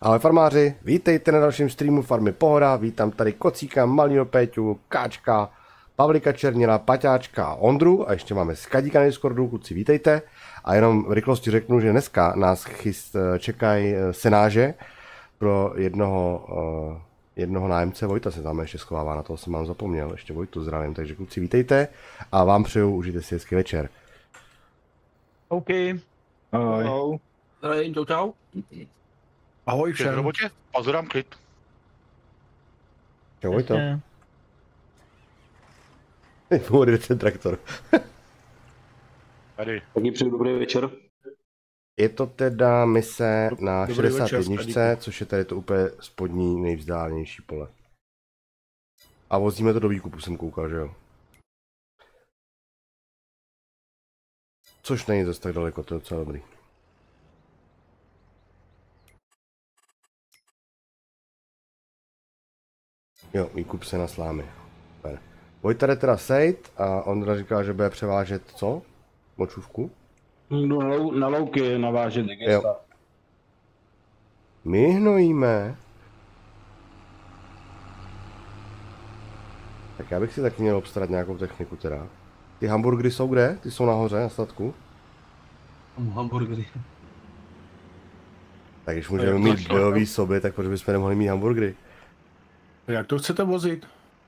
Ahoj farmáři, vítejte na dalším streamu Farmy Pohoda, vítám tady Kocíka, Malýho Péťu, Káčka, Pavlika Černila, Paťáčka a Ondru a ještě máme Skadíka na Discordu, kluci vítejte. A jenom v rychlosti řeknu, že dneska nás čekají senáže pro jednoho nájemce, Vojta se tam ještě schovává, na toho jsem mám zapomněl, ještě Vojtu zdravím, takže kluci vítejte a vám přeju, užijte si hezký večer. OK. Ahoj. Zdravím, čau. Ahoj Všem. V robotě? Pozorám klid. Čau Vojto. Bude ten traktor. Tady. Taky přeju dobrý večer. Je to teda mise na Dobrý 61, večer, což je tady to úplně spodní nejvzdálenější pole. A vozíme to do výkupu, jsem koukal, že jo. Což není zase tak daleko, to je docela dobrý. Jo, výkup se na slámy. Super. Vojta jde teda sejt a Ondra říkal, že bude převážet co? Močůvku? Jdu na louky navážet digesta. My hnojíme. Tak já bych si taky měl obstarat nějakou techniku teda. Ty hamburgery jsou kde? Ty jsou nahoře na statku? Hamburgery. Tak když můžeme mít bojový soby, tak proč bychom nemohli mít hamburgery? Jak to chcete vozit?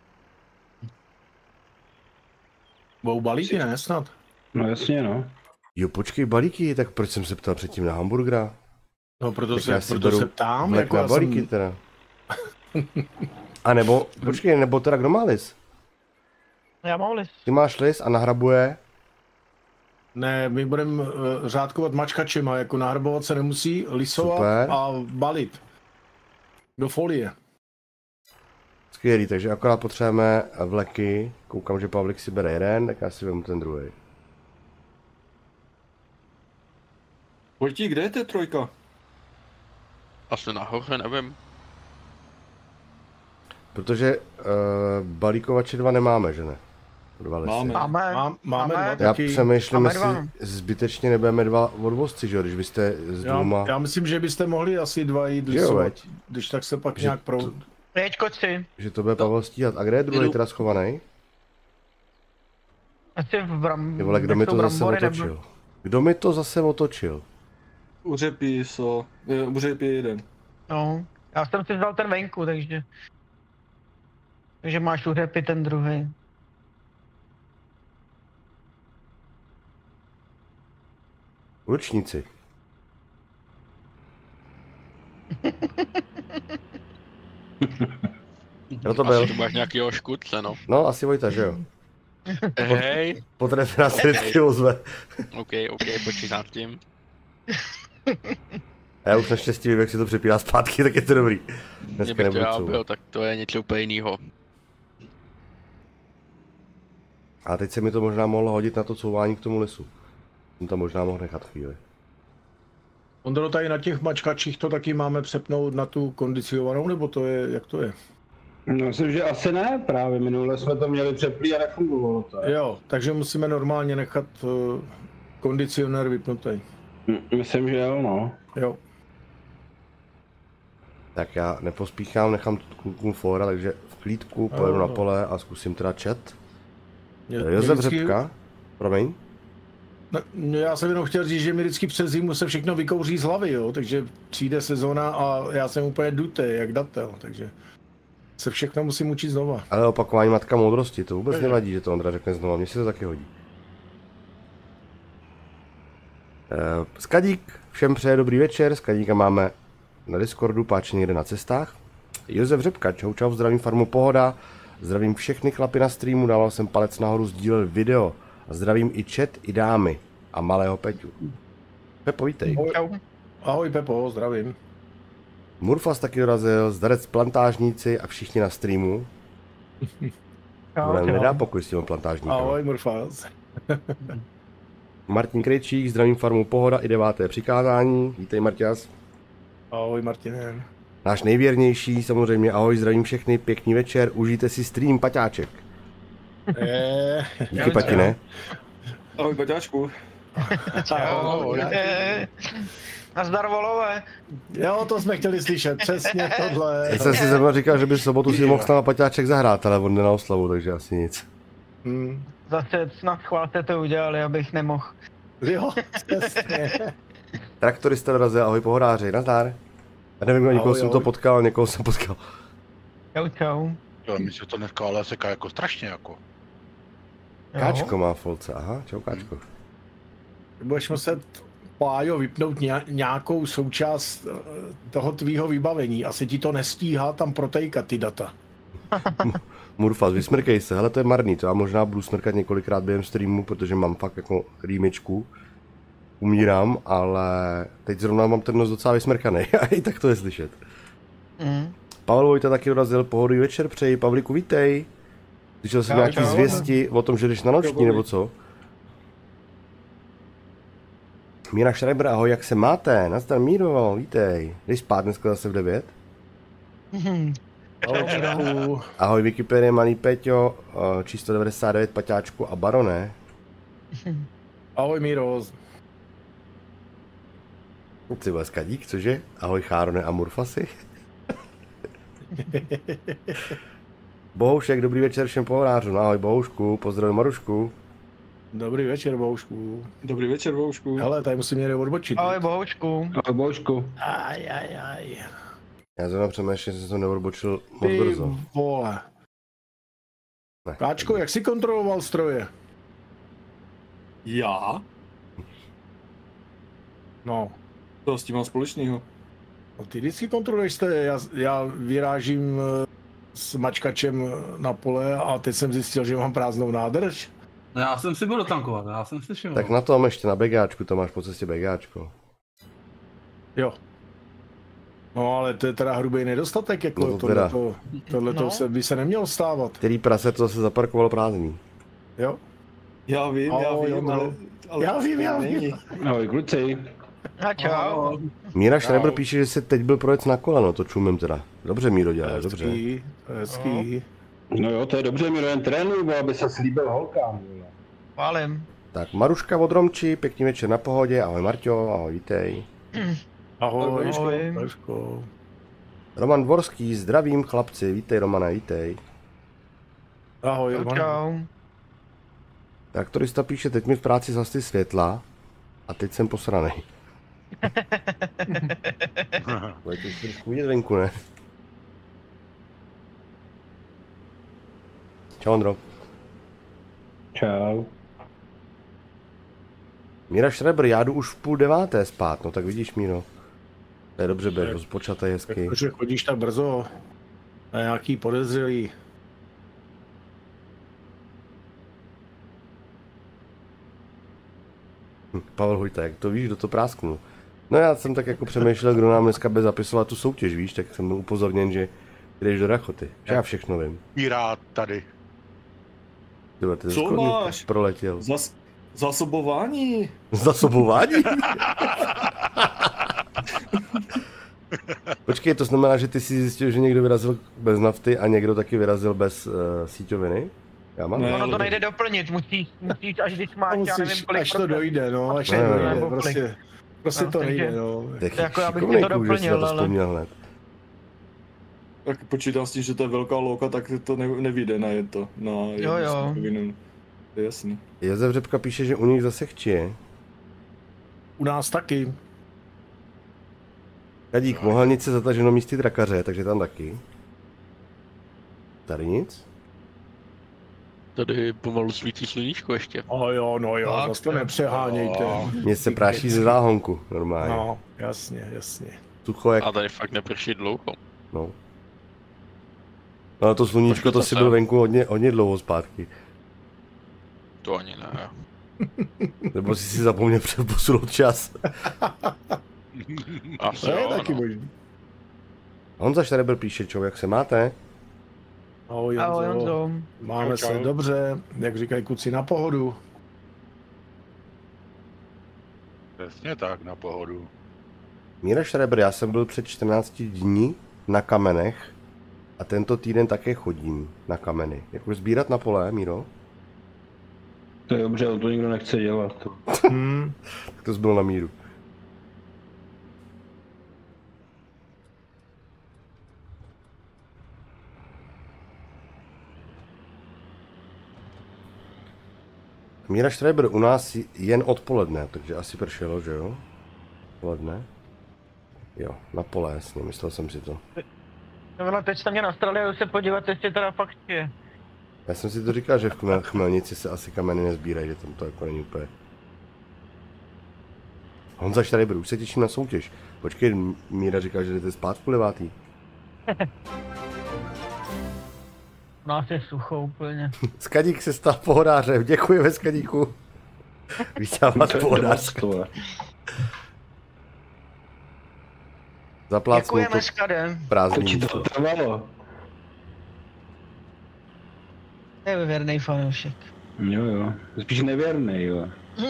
Budou balíky, ne? Snad. No jasně, no. Jo, počkej, balíky, tak proč jsem se ptal předtím na hamburgera? No proto Tak já se, si proto beru se ptám, vlek jako na já balíky jsem... teda. A nebo, počkej, nebo teda kdo má lis? Já mám lis. Ty máš lis a nahrabuje? Ne, my budeme řádkovat mačkačema, jako nahrabovat se nemusí, lisovat Super. a balit. Do folie. Skvělý, takže akorát potřebujeme vleky. Koukám, že Pavlik si bere jeden, tak já si vezmu ten druhý. Vojtí, kde je ta trojka? Asi nahoře, nevím. Protože balíkovače 2 nemáme, že ne? 2 lisy. Máme. Máme dva Já taky. přemýšlím, Máme jestli dva. zbytečně nebudeme 2 odvozci, že jo, když byste s dvouma... Já myslím, že byste mohli asi dva jít Jo, lisovat, veď. když tak se pak Že nějak pro... Jeď koci. Že to bude Pavel stíhat. A kde je druhý teda schovaný? Asi v bram... Ty vole, kdo mi to zase brambory nebo- otočil? Kdo mi to zase otočil? U řepy u řepy jeden. No, já jsem si vzal ten venku, takže... Takže máš u řepy ten druhý. Lučníci. Kdo to byl? Asi tu máš nějakýho škůdce, no. No, asi Vojta, že jo? Hej. Po trefě nás se vždycky ozve. OK, počítám s tím. A já už naštěstí vím, jak si to přepírá zpátky, tak je to dobrý. Kdyby Dneska to nebudu já couvat. byl, tak to je něco úplně jiného. A teď se mi to možná mohlo hodit na to couvání k tomu lisu. Jsem tam možná mohl nechat chvíli. Ondro, tady na těch mačkačích to taky máme přepnout na tu kondiciovanou, nebo to je, jak to je? No, myslím, že asi ne, právě minule jsme to měli přeplý a nefungovalo to. Jo, takže musíme normálně nechat kondicionér vypnutý. Myslím, že jo, no. Jo. Tak já nepospíchám, nechám klukům fóra, takže v klídku pojedu na pole a zkusím teda chat. Josef Řepka, promiň. No, já jsem jenom chtěl říct, že mi vždycky přes zimu se všechno vykouří z hlavy, jo, takže přijde sezóna a já jsem úplně dutý, jak datel, takže se všechno musím učit znova. Ale opakování matka moudrosti, to vůbec nevadí, že to Ondra řekne znova, mně se to taky hodí. Skadík, všem přeje dobrý večer, Skadíka máme na Discordu, páči někde na cestách. Josef Řepka, čau, zdravím Farmu Pohoda, zdravím všechny chlapy na streamu, dával jsem palec nahoru, sdílel video. A zdravím i chat, i dámy a malého Peťu. Pepo, vítej. Ahoj Pepo, zdravím. Murfas taky dorazil, zdarec plantážníci a všichni na streamu. Nedá pokoj s těmi plantážníky. Ahoj Murfas. Martin Krejčík, zdravím Farmu Pohoda i 9. přikázání. Vítej Marťas. Ahoj Martine. Náš nejvěrnější, samozřejmě ahoj, zdravím všechny, pěkný večer, užijte si stream, Paťáček. Díky Patine. Ahoj, Paťáčku. Ahoj. Nazdar volové. Jo, to jsme chtěli slyšet, přesně tohle. Já jsem si zrovna říkal, že by v sobotu si mohl s náma Paťáček zahrát, ale on jde na oslavu, takže asi nic. Zase snad chválte to udělali, abych nemohl. Jo, přesně. Traktorista dorazil, ahoj pohodáři, nazdar. Já nevím, někoho jsem to potkal, někoho jsem potkal. Čau. Jo, mi se to dneska ale seká jako strašně jako. Káčko má folce, aha, čau Káčko. Budeš muset, Pájo, vypnout nějakou součást toho tvýho vybavení. Asi ti to nestíhá tam protejkat ty data. Murfas, vysmrkej se, hele to je marný, to já možná budu smrkat několikrát během streamu, protože mám fakt jako rýmičku. Umírám, ale teď zrovna mám ten nos docela vysmrkaný a i tak to je slyšet. Pavel Vojta taky dorazil, pohodový večer přeji, Pavlíku vítej. Slyšel jsem nějaký zvěsti o tom, že jdeš na noční nebo co? Míra Schreiber, ahoj, jak se máte? Nazdar Míro, vítej. Jdeš spát dneska zase v 9? Ahoj Wikipedia, malý Peťo, číslo 99, Paťáčku a Barone. Ahoj Míro. Ty vole, Skadík, cože? Ahoj Chárone a Murfasy. Bohoušek, dobrý večer všem pohodářům. Ahoj Bohoušku, pozdravím Marušku. Dobrý večer, Bohušku. Dobrý večer, Bohušku. Hele, tady musím někde odbočit. Ahoj Bohušku. Ahoj Božku. Aj. Já zrovna přemýšlím, že jsem to neodbočil moc brzo. Vole. Ne. Káčko, jak jsi kontroloval stroje? Já? No. To s tím mám společného. No ty vždycky kontroluješ stroje, já vyrážím s mačkačem na pole a teď jsem zjistil, že mám prázdnou nádrž. No já jsem si byl dotankovat, já jsem si všiml. Tak na tom ještě na begáčku, to máš po cestě begáčko. Jo. No ale to je teda hrubý nedostatek, jako No to teda. tohleto by se nemělo stávat. Který prase to zase zaparkoval prázdný. Jo. Já vím, ale Já vím. Ahoj kluci. A čau. Míra Schreiber píše, že se teď byl projet na koleno, to čumím teda. Dobře Míro dělá, dobře. Hezký. No jo, to je dobře, Miro, jen trénuj, aby se slíbil holkám. Chválím. Tak Maruška od Romči, pěkný večer na pohodě, ahoj Marťo, ahoj, vítej. Ahoj. Roman Dvorský, zdravím chlapci, vítej Romane, vítej. Ahoj, Čau. Traktorista píše, teď mi v práci zhasly světla a teď jsem posranej. Budete si trošku vidět venku, ne? Čau Ondro. Čau. Míra Schreiber, já jdu už v 8:30 spát, no tak vidíš Míro. To je dobře, byl rozpočatý hezky. Protože chodíš tak brzo na nějaký podezřelý. Pavel Hojta, jak to víš, kdo to prásknul? No já jsem tak jako přemýšlel, kdo nám dneska bude zapisovat tu soutěž, víš, tak jsem byl upozorněn, že jdeš do rachoty. Že já všechno vím. Pirát tady. Tyhle, ty Co máš? proletěl. Zásobování? Zasobování? Počkej, to znamená, že ty jsi zjistil, že někdo vyrazil bez nafty a někdo taky vyrazil bez síťoviny? Já mám. Ne. Ono to nejde doplnit, musíš až když máš, já nevím kolik až to dojde, no, až to Ne, dojde, nebo prostě No, to takže- nejde, no. Tak jako já bych šikovnej ti to kluk, že jsi na doplnil, to ale- vzpomněl hned. Tak počítám s tím, že to je velká louka, tak to nevyjde na jedno. Na Jo. jednu. To je jasný. Josef Řepka píše, že u nich zase chčije. U nás taky. Kadík, Mohelnice zataženo místy drakaře, takže tam taky. Tady nic? Tady pomalu svítí sluníčko ještě. No jo, Tak, zase to jo. nepřehánějte. Mně se práší ze záhonku, normálně. No, jasně. Sucho jak, A tady fakt neprší dlouho. no. No to sluníčko, Počkej, to to si se- byl venku hodně dlouho zpátky. To ani ne. Nebo jsi si zapomněl posunout čas. Asi To je jo, taky no. možný. Honza Šterebel píše, čau, jak se máte? Ahoj Ahoj Honzo. Honzo. Máme Čau. se dobře, jak říkají kluci, na pohodu. Přesně tak, na pohodu. Míra Šterebel, já jsem byl před 14 dní na kamenech a tento týden také chodím na kameny. Jako sbírat na pole, Míro? To je dobře, ale to nikdo nechce dělat. Tak to zbylo na míru. Míra Schreiber u nás jen odpoledne, takže asi pršelo, že jo? Odpoledne. Jo, na pole, jasně, myslel jsem si to. No, teď jste mě nastrali a se podívat, jestli teda fakt je. Já jsem si to říkal, že v Chmelnici se asi kameny nezbírají, že tam to jako není úplně. Honza Schreiber, už se těším na soutěž. Počkej, Míra říká, že jdete spát v půl devátý. U nás je sucho úplně. Skadík se stal pohodářem, děkujeme Skadíku. Vítám vás pohodářskou. Zaplácnu Děkujeme to Skadem. prázdný To ti to místo. trvalo. Je věrnej fanoušek. Jo. Spíš nevěrný, jo.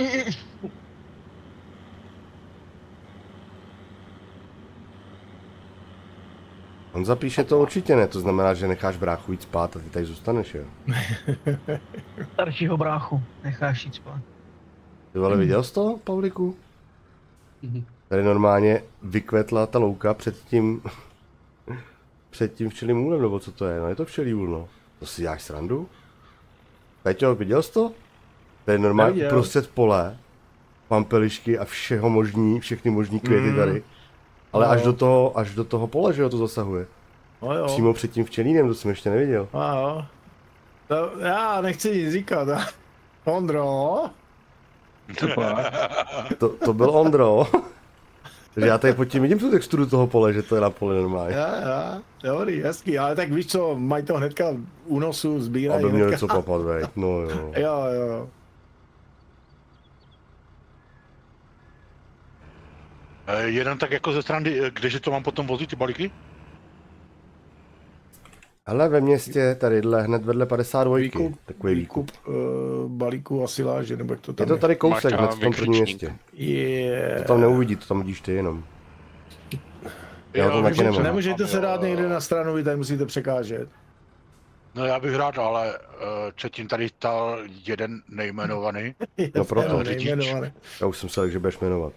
On zapíše to určitě ne, to znamená, že necháš bráchu jít spát a ty tady zůstaneš, jo? Staršího bráchu, necháš jít spát. Ty vole, viděl jsi to, Pavliku? Tady normálně vykvetla ta louka před tím včelím úlem, nebo co to je? No je to včelí úl, no. To si děláš srandu? Peťo, viděl jsi to? Tady normálně uprostřed pole, pampelišky a všechny možný květy tady. Ale až do toho pole, že jo, to zasahuje. No jo. Přímo před tím včelínem, to jsem ještě neviděl. A jo. To, já nechci nic říkat. Ondro. To byl Ondro. Takže já tady pod tím vidím tu texturu toho pole, že to je na pole normálně. Já, dobrý, hezký, ale tak víš co, mají to hnedka u nosu, sbírají Aby měli hnedka. co papat, veď, no jo. Jo. Jenom tak jako ze strany, kdeže to mám potom vozit ty balíky? Ale ve městě, tadyhle, hned vedle 52, takový výkup. Balíku a siláže, nebo jak to tam Je to tady kousek, Máš hned tam v tom prvním vykřičník. městě. To tam neuvidí, to tam vidíš ty jenom. Já to taky nemám. Nemůžete se dát někde na stranu, vy tady musíte překážet. No já bych rád, ale předtím tady stál jeden nejmenovaný. No proto. Nejmenovaný. Já už jsem se, že budeš jmenovat.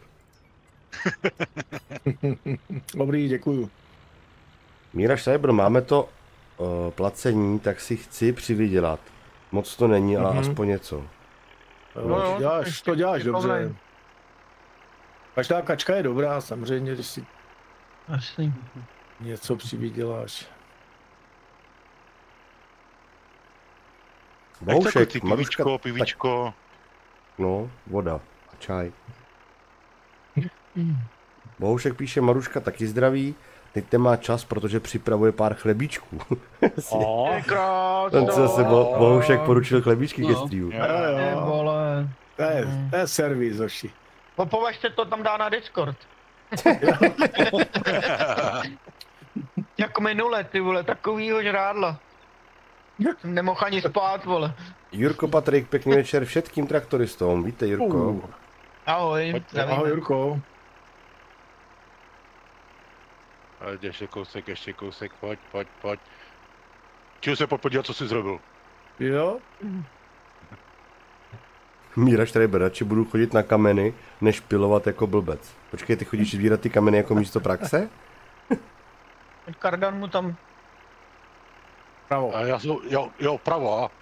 Dobrý, děkuju. Míra Schreiber, máme to placení, tak si chci přivydělat. Moc to není, ale aspoň něco. No, To děláš dobře. problém. Každá kačka je dobrá, samozřejmě, když si Jasný. něco přivyděláš. Bohušek, Maruška, pivíčko. no, voda a čaj. Bohušek píše, Maruška taky zdraví, teď má čas, protože připravuje pár chlebíčků. Ten se zase Bohušek poručil chlebíčky ke streamu. Vole. To je servis, Zoši. Považte to tam dá na Discord. Jako minule, ty vole, takovýho žrádla. Jsem nemohl ani spát, vole. Jirko Patrik, pěkný večer všetkým traktoristům. Vítej, Jirko. Ahoj. Ahoj, Jurko. Ještě kousek, pojď. Čil se podívat, co jsi zrobil. Jo? Míra Schreiber, radši budu chodit na kameny, než pilovat jako blbec. Počkej, ty chodíš sbírat ty kameny jako místo praxe? Kardan mu tam. Pravo. A já jsem, jo, pravo, a.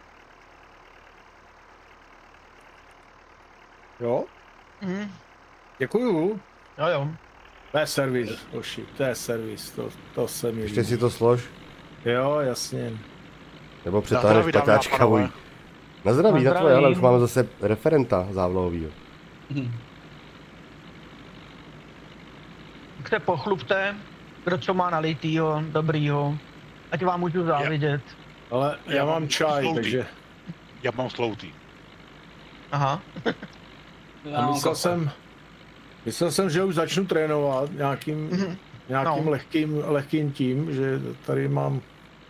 Jo? Děkuju. Jo. To je servis, Zoši, to je servis, to se mi Ještě líbí. si to slož? Jo, jasně. Nebo přetáhneš zdraví, dámy a paťáčka pánové. vojí. Na zdraví, Na na tvoje, ale zdraví. už máme zase referenta závlahovýho. Tak se pochlupte, kdo co má nalitýho, dobrýho. Ať vám můžu závidět. Ale já mám čaj, sloutý. takže... Já mám sloutý. Aha. A myslel jsem, že už začnu trénovat nějakým No. lehkým tím, že tady mám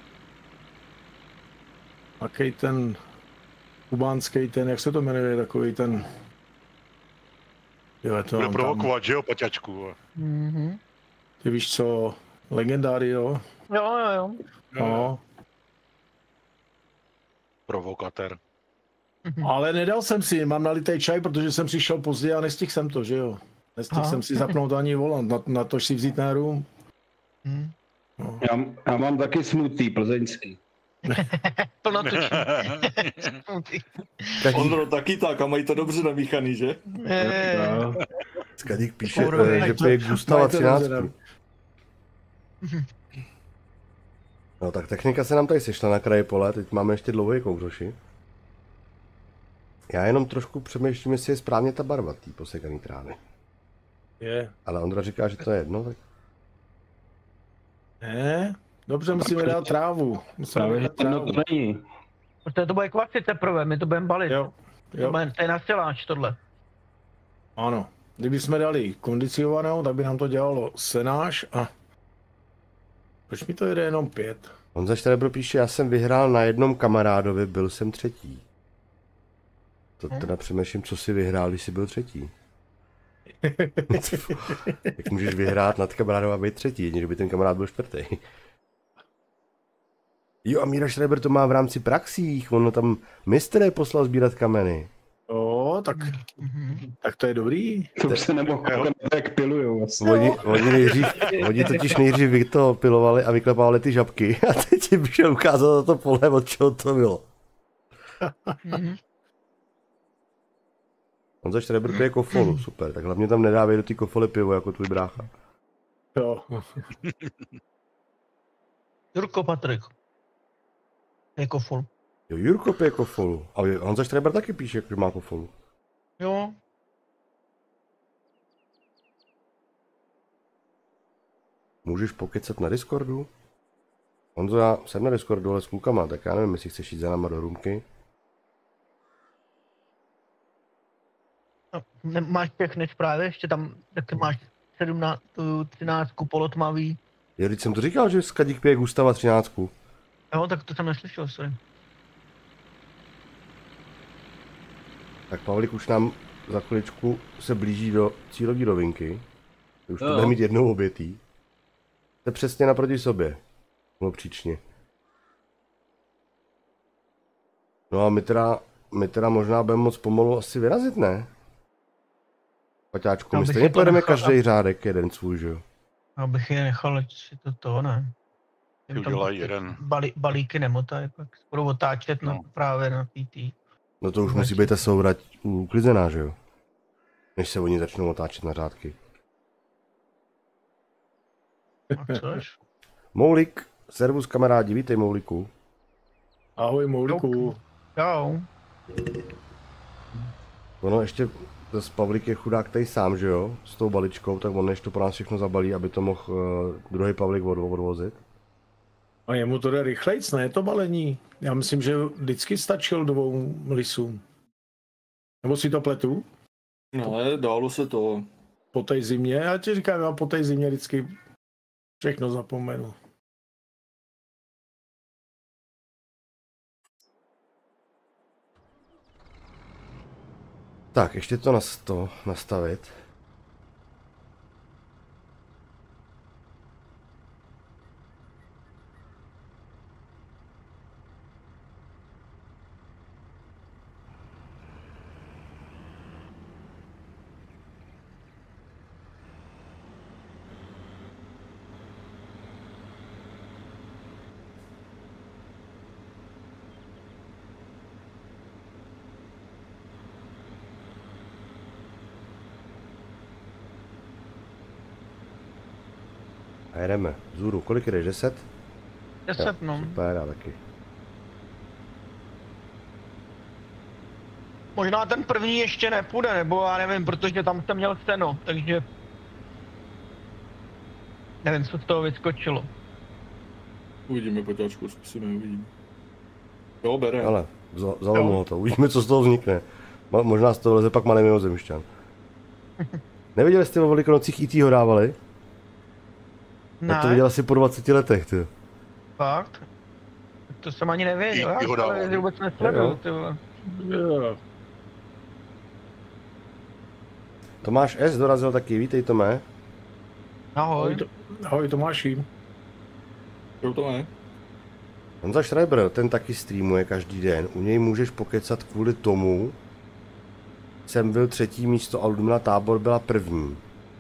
nějaký ten kubánský ten, jak se to jmenuje, takový ten... Jo, to Bude mám tam. provokovat, že jo, paťačku. Ty víš co, legendáry, jo? Jo. No. Provokatér. Ale nedal jsem si, mám nalitej čaj, protože jsem přišel pozdě a nestihl jsem to, že jo? Nestihl jsem si zapnout ani volant, na to si vzít na room. No. Já mám taky smutný plzeňský. Plnotučný. Ondro taky tak a mají to dobře namíchaný, že? Skadík píše, že pije Gustava 13. No tak technika se nám tady sešla na kraji pole, teď máme ještě dlouhý kouřoši. Já jenom trošku přemýšlím, jestli je správně ta barva tý posekaný trávy. Je. Ale Ondra říká, že to je jedno, tak... Ne, dobře, musíme dát trávu. Právě, že to není. Protože to bude kvasit teprve, my to budeme balit. Jo. To je nasiláč tohle. Ano. Kdyby jsme dali kondicionovanou, tak by nám to dělalo senáž a... Proč mi to jede jenom 5? Honza Štrebr píše, já jsem vyhrál na jednom kamarádovi, byl jsem třetí. To teda přemýšlím, co si vyhrál, když jsi byl třetí. Jak můžeš vyhrát nad kamarádem a být třetí, jedině, že by ten kamarád byl čtvrtý. Jo, a Míra Schreiber to má v rámci praxích, ono tam mistr je poslal sbírat kameny. Jo, tak to je dobrý. To se nemohl koukat, jak pilujou vlastně. Oni totiž nejdřív pilovali a vyklepávali ty žabky a teď jim šel ukázat na to pole, od čeho to bylo. Honza Štrebr pije kofolu, super, tak hlavně tam nedávej do té kofoly pivo jako tvůj brácha. Jo. Jurko Patrik. Je kofol. Jo, Jurko pije kofolu. A Honza Štrebr taky píše, že má kofolu. Jo. Můžeš pokecat na Discordu? Honzo, já jsem na Discordu, ale s klukama, tak já nevím, jestli chceš jít za náma do roomky. No, máš všechny zprávy, ještě tam, taky máš 17, 13 polotmavý. Jo, teď jsem to říkal, že Skadík pije Gustava 13. Jo, tak to jsem neslyšel, sorry. Tak Pavlik už nám za chviličku se blíží do cílové rovinky. Už to bude mít jednou obětý. To je přesně naproti sobě. Příčně. No a my teda možná budeme moc pomalu asi vyrazit, ne? Paťáčku, my stejně pojedeme každý řádek jeden svůj, že jo? Abych je nechal, ať si to ne. Udělají jeden. Balíky nemotají, pak budou otáčet právě na PT. No to už musí být ta sourať uklizená, že jo? Než se oni začnou otáčet na řádky. A což? Moulik, servus kamarádi, vítej Mouliku. Ahoj Mouliku. Čau. Ono ještě zase Pavlik je chudák tady sám, že jo? S tou baličkou, tak on než to pro nás všechno zabalí, aby to mohl druhý Pavlik odvozit. A jemu to jde rychlejc, ne to balení? Já myslím, že vždycky stačil 2 lisům. Nebo si to pletu? Ne, dálo se to. Po té zimě, já ti říkám, já po té zimě vždycky všechno zapomenu. Tak, ještě to nastavit. A jedeme. Zůru, kolik jdeš? 10? 10, no. Super, já taky. Možná ten první ještě nepůjde, nebo já nevím, protože tam jsem měl steno, takže... Nevím, co z toho vyskočilo. Uvidíme, Paťáčku, zkusíme, uvidíme. Jo, bere. Ale, vzalo mu to, uvidíme, co z toho vznikne. Možná z toho leze pak malý mimozemšťan. Neviděli jste o Velikonocích E.T. ho dávali? Ne. Já to viděl asi po 20 letech, ty. Fakt? To jsem ani nevěděl, já to vůbec nesleduju, ty vole. Tomáš S. dorazil taky, vítej Tomé. Ahoj. Ahoj Tomáši. Jo, to ne. Honza Schreiber, ten taky streamuje každý den, u něj můžeš pokecat kvůli tomu, jsem byl 3. místo a Ludmila Tábor byla 1.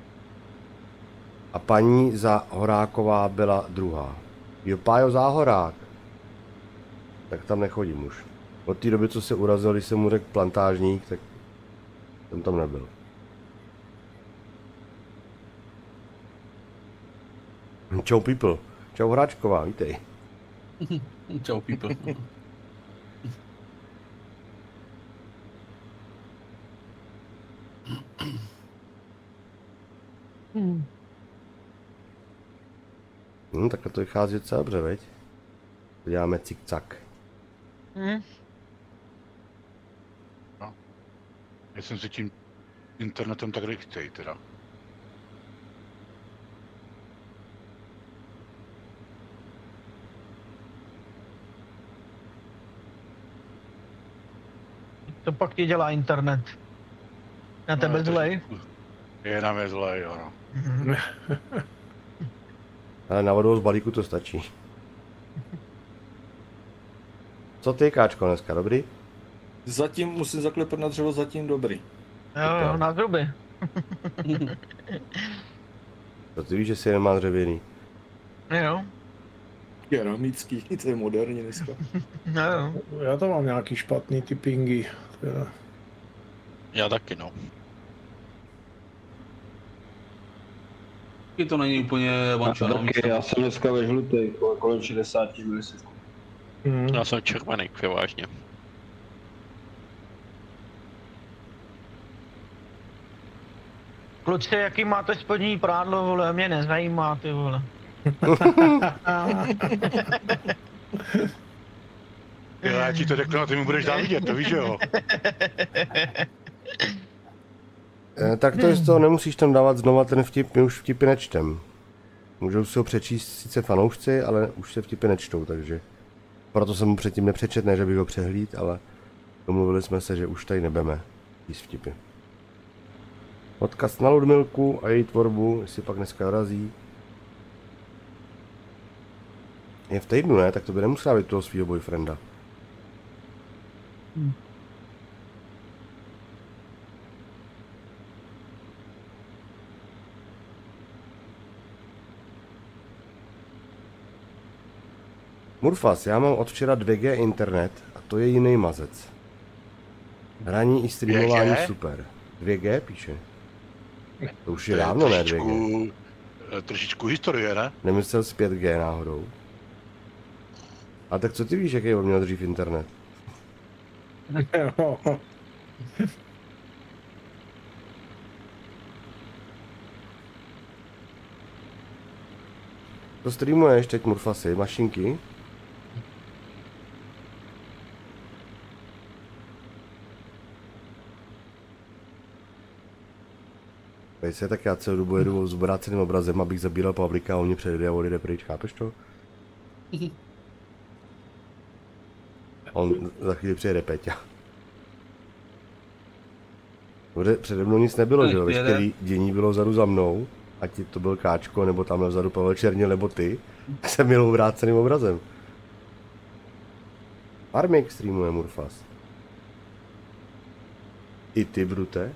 A paní Zahoráková byla 2. Jo, Pájo Záhorák. Tak tam nechodím už. Od té doby, co se urazil, když jsem mu řekl plantážník, tak jsem tam nebyl. Čau people. Čau Hráčková, vítej. Čau, people. Takhle to vychází docela dobře, veď? Děláme cik-cak. Já jsem si tím internetem tak rychlej teda. To pak ti dělá internet. Na tebe zlej? Je na mě zlej, jo no. Ale na vodu z balíku to stačí. Co ty, Káčko, dneska, dobrý? Zatím musím zaklepat na dřevo, zatím dobrý. Jo, na zruby. To ty víš, že si nemá dřevěný. Jo. Keramický, to je moderní dneska. Jo. Já tam mám nějaký špatný ty pingy. Teda. Já taky, no. Taky to není úplně one-shot. Taky, já jsem dneska ve žlutej, kolem 60 milisekund. Já jsem červený, převážně. Kluci, jaký máte spodní prádlo, vole, mě nezajímá, ty vole. Já ti to řeknu a ty mi budeš dál vidět, to víš, že jo? Tak to je z toho, nemusíš tam dávat znova ten vtip, my už vtipy nečtem. Můžou si ho přečíst sice fanoušci, ale už se vtipy nečtou, takže... Proto jsem mu předtím nepřečet, ne že bych ho přehlíd, ale domluvili jsme se, že už tady nebeme číst vtipy. Odkaz na Ludmilku a její tvorbu, jestli pak dneska dorazí. Je v týdnu, ne? Tak to by nemusela být toho svýho boyfrienda. Murfas, já mám od včera 2G internet a to je jiný mazec. Hraní i streamování 2G? super. 2G píše. To už je dávno ne 2G. Trošičku historie, ne? Nemyslel z 5G náhodou. A tak co ty víš, jaký on měl dřív internet? To streamuješ teď, Murfasy, mašinky? Teď se tak já celou dobu jedu s obráceným obrazem, abych zabíral Pavlíka a on mě přejde a odjede pryč, chápeš to? On za chvíli přijede Peťa. Přede mnou nic nebylo, že jo? Veškerý dění bylo vzadu za mnou, ať to byl Káčko, nebo tam vzadu Pavel Černil, nebo ty, jsem měl obráceným obrazem. Armik streamuje Murfas. I ty, Brute?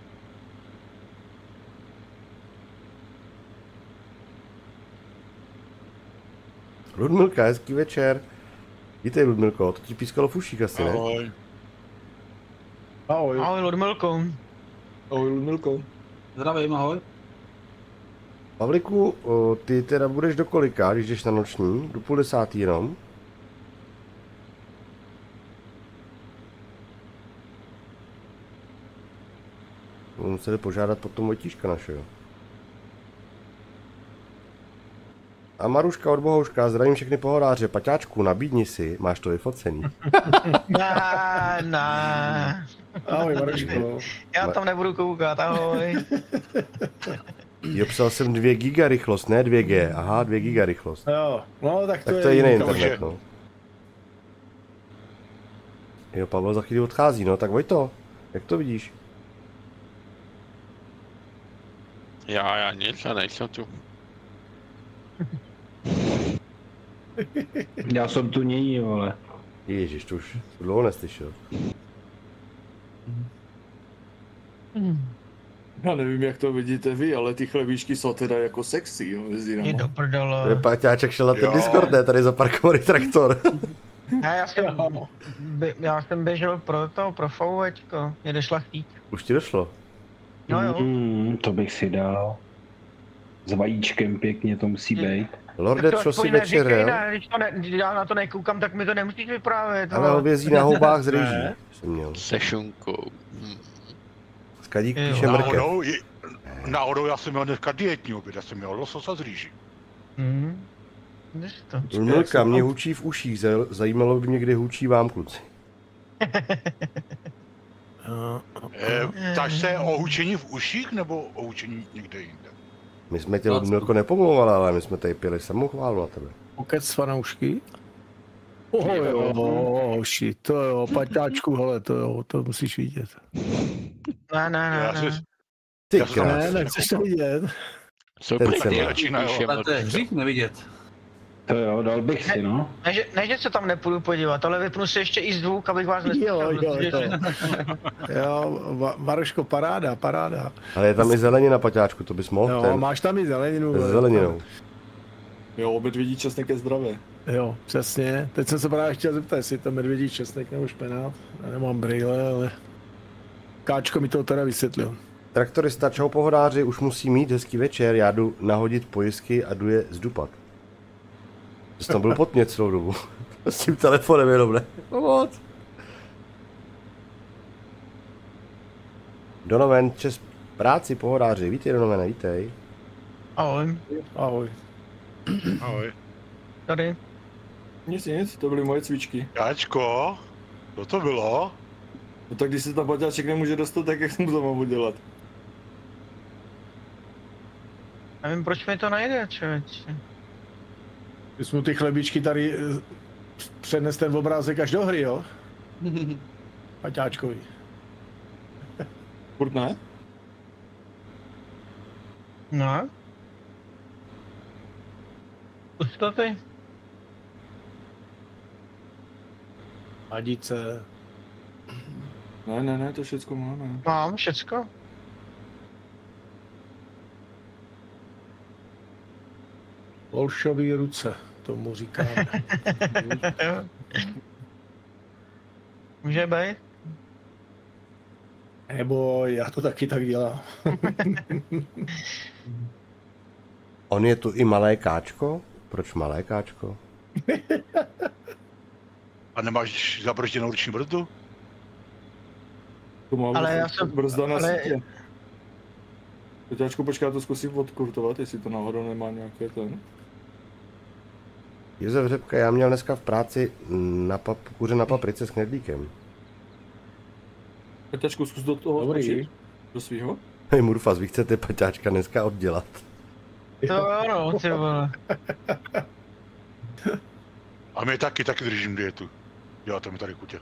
Ludmilka, hezký večer. Vítej, Ludmilko, to ti pískalo v uších asi, ne? Ahoj. Ahoj. Ahoj, Ludmilko. Ahoj, Ludmilko. Zdravím, ahoj. Pavliku, ty teda budeš do kolika, když jdeš na noční? Do 9:30 jenom? Museli požádat potom Vojtíška našeho. A Maruška od Bohouška, zdravím všechny pohodáře. Paťáčku, nabídni si, máš to vyfocený. Ne. Ahoj, Maruško. Já tam nebudu koukat, ahoj. Jo, psal jsem 2 giga rychlost, ne 2G. Aha, 2 giga rychlost. Jo, no tak Tak to je jiný to internet, no. Jo, Pavel za chvíli odchází, no, tak Vojto, jak to vidíš? Já nic, já nejsem tu. Já jsem tu něj, vole. Ježiš, to už dlouho neslyšel. Já nevím, jak to vidíte vy, ale ty chlebíčky jsou teda jako sexy, jo, mezi Jdi náma. do prdele. Paťáček šel na ten Jo. Discord, ne, tady zaparkovaný traktor. Ne, já jsem běžel pro FOUčko, mě došla chtít. Už ti došlo? No jo. To bych si dal. S vajíčkem pěkně to musí být. Lorde, co si večerel? Když já na to nekoukám, tak mi to nemusíš vyprávět. Ale hovězí na houbách z rýží. Jsem měl. Se šunkou. Skadík píše mrkev. Náhodou já jsem měl dneska dietní oběd, já jsem měl lososa z rýží. Víš to. Milka, mě hučí v uších, zajímalo by mě, kdy hučí vám, kluci. Ptáš se o hučení v uších nebo o hučení někde jinde? My jsme tě, Milko, nepomlouvali, ale my jsme tady pili samochválu na tebe. Pokec fanoušky. Shit, to jo, paťáčku, hele, to jo, to musíš vidět. Ne. Ty Ne, krás. nechceš to vidět. Jsou Ten prý jsem radši na Ale to je hřích nevidět. To jo, dal bych si, no. Ne, že se tam nepůjdu podívat, ale vypnu si ještě i zvuk, abych vás neslyšel. Jo, Maroško, paráda. Ale je tam i zelenina, paťáčku, to bys mohl. Jo, máš tam i zeleninu. S zeleninou. Jo, medvědí česnek je zdravé. Jo, přesně. Teď jsem se právě chtěl zeptat, jestli to medvědí česnek nebo špenát. Já nemám brýle, ale Káčko mi to teda vysvětlil. Traktorista, čau pohodáři, už musí mít hezký večer, já jdu nahodit pojistky a jdu je zdupat. Jsi tam byl pod mě celou dobu. S tím telefonem jenom, ne? Pomoc. Donovan, čes práci, pohodáři, vítej Donovane, vítej. Ahoj. Ahoj. Ahoj. Tady. Nic, to byly moje cvičky. Jáčko, co to bylo? No tak když se tam paťáček nemůže dostat, tak jak jsem to mám udělat? Nevím, proč mi to nejde, člověče. Ty jsi mu ty chlebičky tady přenes ten obrázek až do hry, jo? Paťáčkovi. Furt ne? No. Pust to ty. Adice. Ne, to všecko máme. Mám všecko. Bolšový ruce, tomu říkáme. Může být? Nebo já to taky tak dělám. On je tu i malé Káčko? Proč malé Káčko? A nemáš zabržděnou ruční brzdu? To mám Ale já jsem- brzda na ale- sítě. Paťáčku, počká, to zkusím odkurtovat, jestli to náhodou nemá nějaké ten. Josef Řepka, já měl dneska v práci kuře na paprice s knedlíkem. Paťáčku, zkus do toho Dobrý. skočit. Do svýho. Hej Murfas, vy chcete paťáčka dneska oddělat. To ano, ty vole. A my taky držím dietu. Děláte mi tady kutě.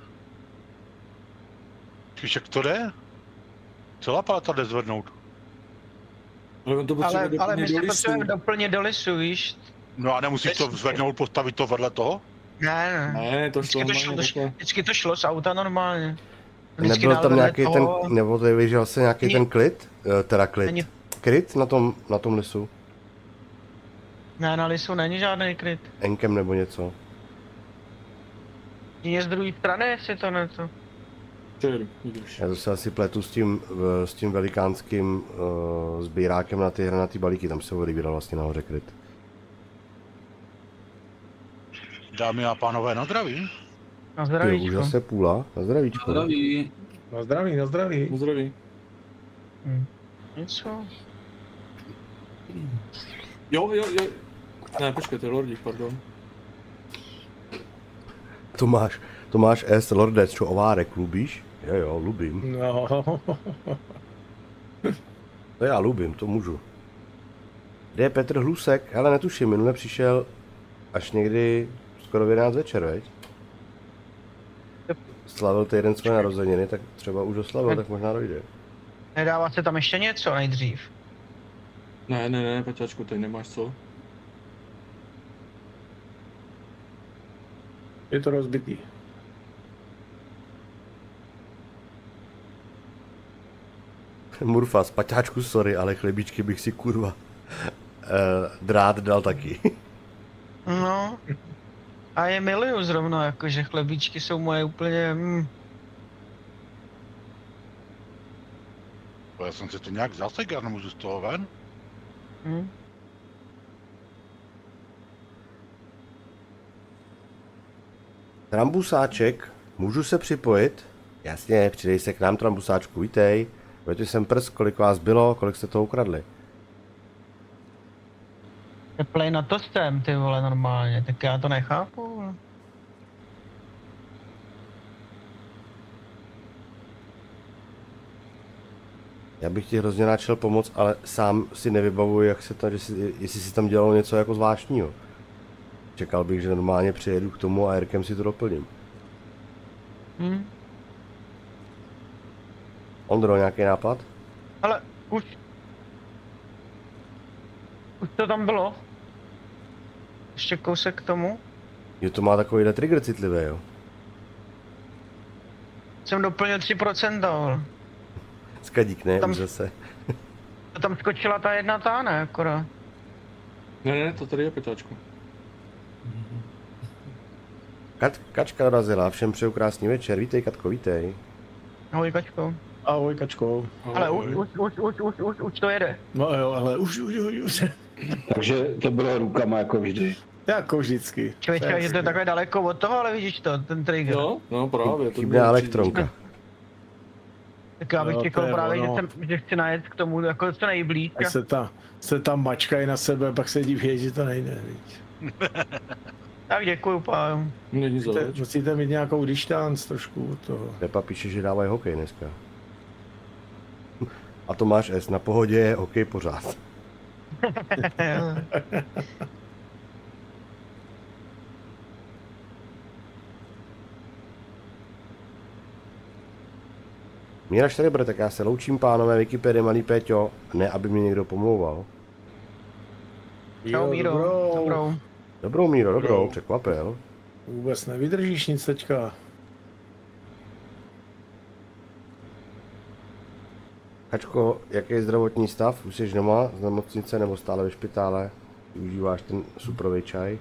Víš, jak to jde? Celá pálata jde zvednout. Ale on to potřebuje Ale my doplnit se do listu. potřebujeme doplnit do lisu, víš? No a nemusíš to zvednout, postavit to vedle toho? Ne. Ne, to šlo Vždycky to šlo, normálně takhle. vždycky to šlo z auta normálně. Vždycky Nebyl tam dál nějaký vedle ten, toho. nebo to je vyžil se nějaký Není- ten klid? Teda klid. Není- Kryt na tom lisu? Ne, na lisu není žádný kryt. Enkem nebo něco? Je z druhé strany, jestli to ne to. Čeru, vidíš. Já to se asi pletu s tím velikánským sbírákem na ty hranatý balíky, tam se odebíral vlastně nahoře kryt. Dámy a pánové, na zdraví. Na Ty, už zdravíčko. zase půla, na zdravíčko. Zdraví. Na zdraví, na zdraví. No zdraví. Něco? Jo. Ne, počkej, to je Lordík, pardon. Tomáš S. Lordec, čo ovárek, lubíš? Jo, lubím. No. To já lubím, to můžu. Kde je Petr Hlusek? Hele, netuším, minule přišel až někdy skoro v 11 večer, veď? Slavil týden své narozeniny, tak třeba už oslavil, tak možná dojde. Nedává se tam ještě něco nejdřív? Ne, Paťáčku, tady nemáš co? Je to rozbitý. Murfas, paťáčku, sorry, ale chlebíčky bych si kurva drát dal taky. No. A je miluju zrovna, jakože chlebíčky jsou moje úplně, Já jsem si to nějak zasek, já nemůžu z toho ven. Trambusáček, můžu se připojit? Jasně, přidej se k nám, Trambusáčku, vítej. Pojďte sem prst, kolik vás bylo, kolik jste toho ukradli. Teplej na to jsem, ty vole, normálně, tak já to nechápu. Vole. Já bych ti hrozně rád šel pomoct, ale sám si nevybavuji, jak se to, jestli si tam dělalo něco jako zvláštního. Čekal bych, že normálně přijedu k tomu a Erkem si to doplním. Ondro, nějaký nápad? Ale už to tam bylo. Ještě kousek k tomu. Jo, to má takovýhle trigger citlivý, jo. Jsem doplnil 3%, vole. Skadík, ne? Tam- Už zase. Tam skočila ta jedna táne, akorát. Ne, to tady je peťáčku. Kačka dorazila, všem přeju krásný večer, vítej Katko, vítej. Ahoj, Kačko. Ahoj, Kačko. Ale už to jede. No jo, ale už. Takže to bylo rukama jako vždy. Jako vždycky. Člověče, že to je takhle daleko od toho, ale vidíš to, ten trigger. No právě. to Chybná bylo elektronka. Tak já bych Jo, to čekal je právě, ono. že chci najet k tomu jako co nejblíž. Tak se tam mačkají na sebe, pak se diví, že to nejde, viď. Tak děkuju, páju. Není zač. Musíte mít nějakou distanc trošku od toho. Pepa píše, že dávají hokej dneska. A Tomáš S. Na pohodě je hokej pořád. Míra Štrejber, tak já se loučím, pánové, Wikipedie, malý Péťo, ne, aby mě někdo pomlouval. Čau, Míro. Dobrou. Dobrou, Míro, dobrou, překvapil. Vůbec nevydržíš nic teďka. Kačko, jaký je zdravotní stav? Už jsi doma z nemocnice nebo stále ve špitále? Užíváš ten suprový čaj?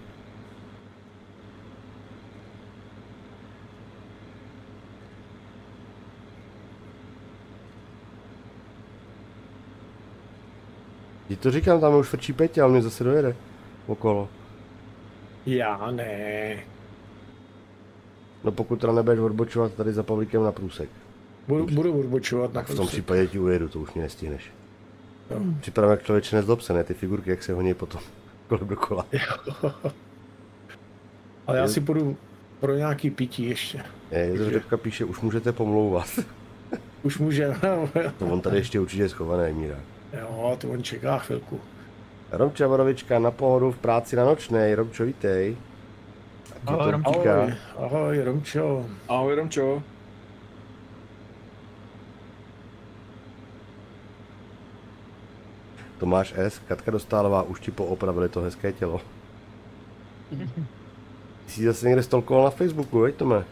Ti to říkám, tam už frčí Petě, ale mě zase dojede okolo. Já ne. No pokud teda nebudeš odbočovat tady za Pavlíkem na průsek. Budu odbočovat na Tak v tom průsek. případě ti ujedu, to už mě nestihneš. Jo. Připadám jak člověče nezlob se, ne? Ty figurky, jak se honí potom kolem dokola. Ale já si půjdu pro nějaký pití ještě. Jezrodebka píše, už můžete pomlouvat. Už může. To on tady ještě určitě schovaný, Míra. Jo, to on čeká chvilku. Romča Varovička na pohodu v práci na nočnej. Romčo, vítej. Ahoj, Ahoj, ahoj, Romčo. Ahoj, Romčo. Tomáš S. Katka Dostálová, už ti poopravili to hezké tělo. Ty jsi zase někde stolkoval na Facebooku, veď Tome?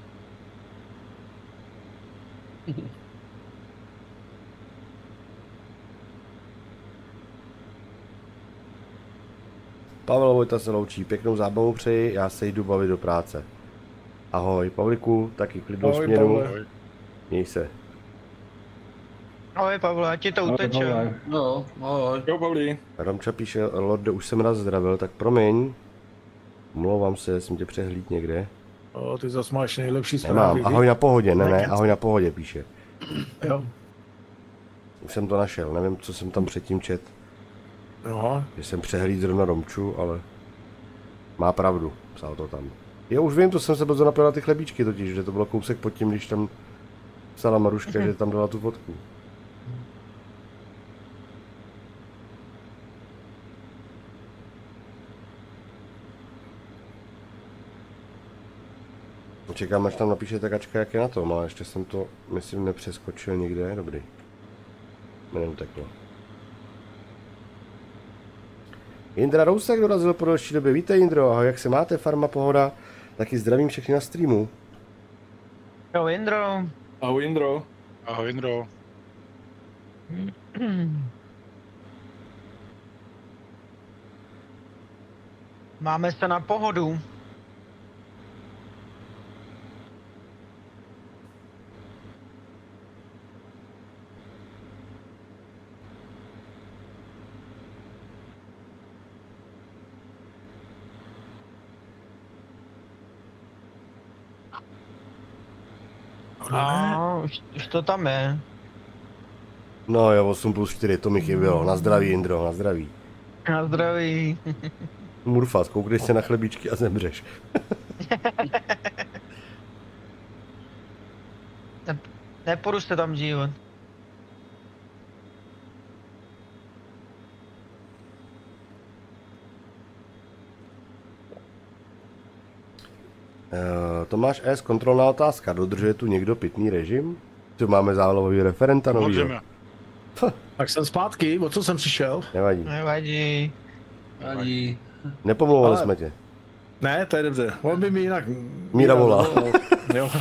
Pavel Vojta se loučí, pěknou zábavu přeji, já se jdu bavit do práce. Ahoj, Pavliku, taky klidnou Ahoj, směru. Pavle. Měj se. Ahoj, Pavle, ať ti to uteče. No, ahoj. Jo, Pavlí. Ramča píše, Lorde, už jsem raz zdravil, tak promiň. Omlouvám se, jsem tě přehlíd někde. O, ty zas máš nejlepší Nemám, zprávy. ahoj na pohodě, ne, Nekec. ahoj na pohodě píše. Jo. Už jsem to našel, nevím, co jsem tam předtím čet. No, Že jsem přehlíd zrovna Romču, ale má pravdu, psal to tam. Jo, už vím, to jsem se brzo napil na ty chlebíčky totiž, že to bylo kousek pod tím, když tam psala Maruška, že tam dala tu fotku. Čekám, až tam napíše ta Kačka, jak je na tom, ale ještě jsem to, myslím, nepřeskočil nikde, dobrý. Mě neuteklo. Jindra Rousek dorazil po další době. Vítej, Jindro, ahoj, jak se máte, farma, pohoda? Taky zdravím všechny na streamu. Čau, Indro. Ahoj, Indro. Ahoj, Jindro. Máme se na pohodu. Už to tam je. No jo, 8+4, to mi chybělo. Na zdraví, Jindro, na zdraví. Na zdraví. Murfas, koukneš se na chlebíčky a zemřeš. Neporuste tam život. Tomáš S. Kontrolná otázka. Dodržuje tu někdo pitný režim? Tu máme zálohový referenta novýho. Tak jsem zpátky, o co jsem přišel? Nevadí. Nevadí. Ani. Nepomlouvali jsme tě. Ne, to je dobře. On by mi jinak... Míra volá. Jo.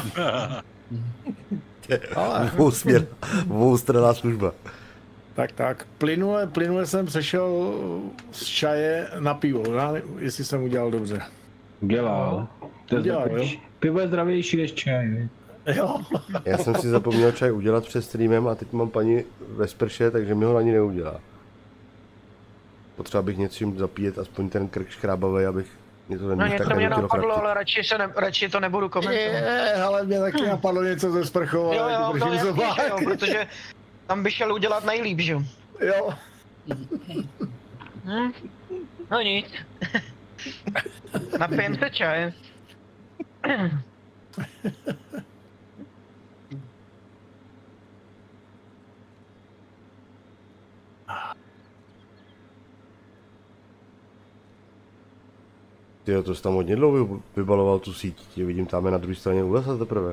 Ale... Dvoustranná služba. Tak. Plynule jsem přešel z čaje na pivo, jestli jsem udělal dobře. Udělal. Pivo je zdravější než čaj. Jo. Já jsem si zapomněl čaj udělat před streamem a teď mám paní ve sprše, takže mi ho ani neudělá. Potřeba bych něčím zapíjet, aspoň ten krk škrábavej, abych mě to neměl tak mě napadlo, ale radši to nebudu komentovat. Ale mě taky napadlo něco ze sprchou, jo, protože tam by šel udělat nejlíp, že jo? Jo. No nic. Napijem se čaj. Tyjo, to jsi tam hodně dlouho vybaloval tu síť, tě vidím tam na druhé straně u lesa teprve.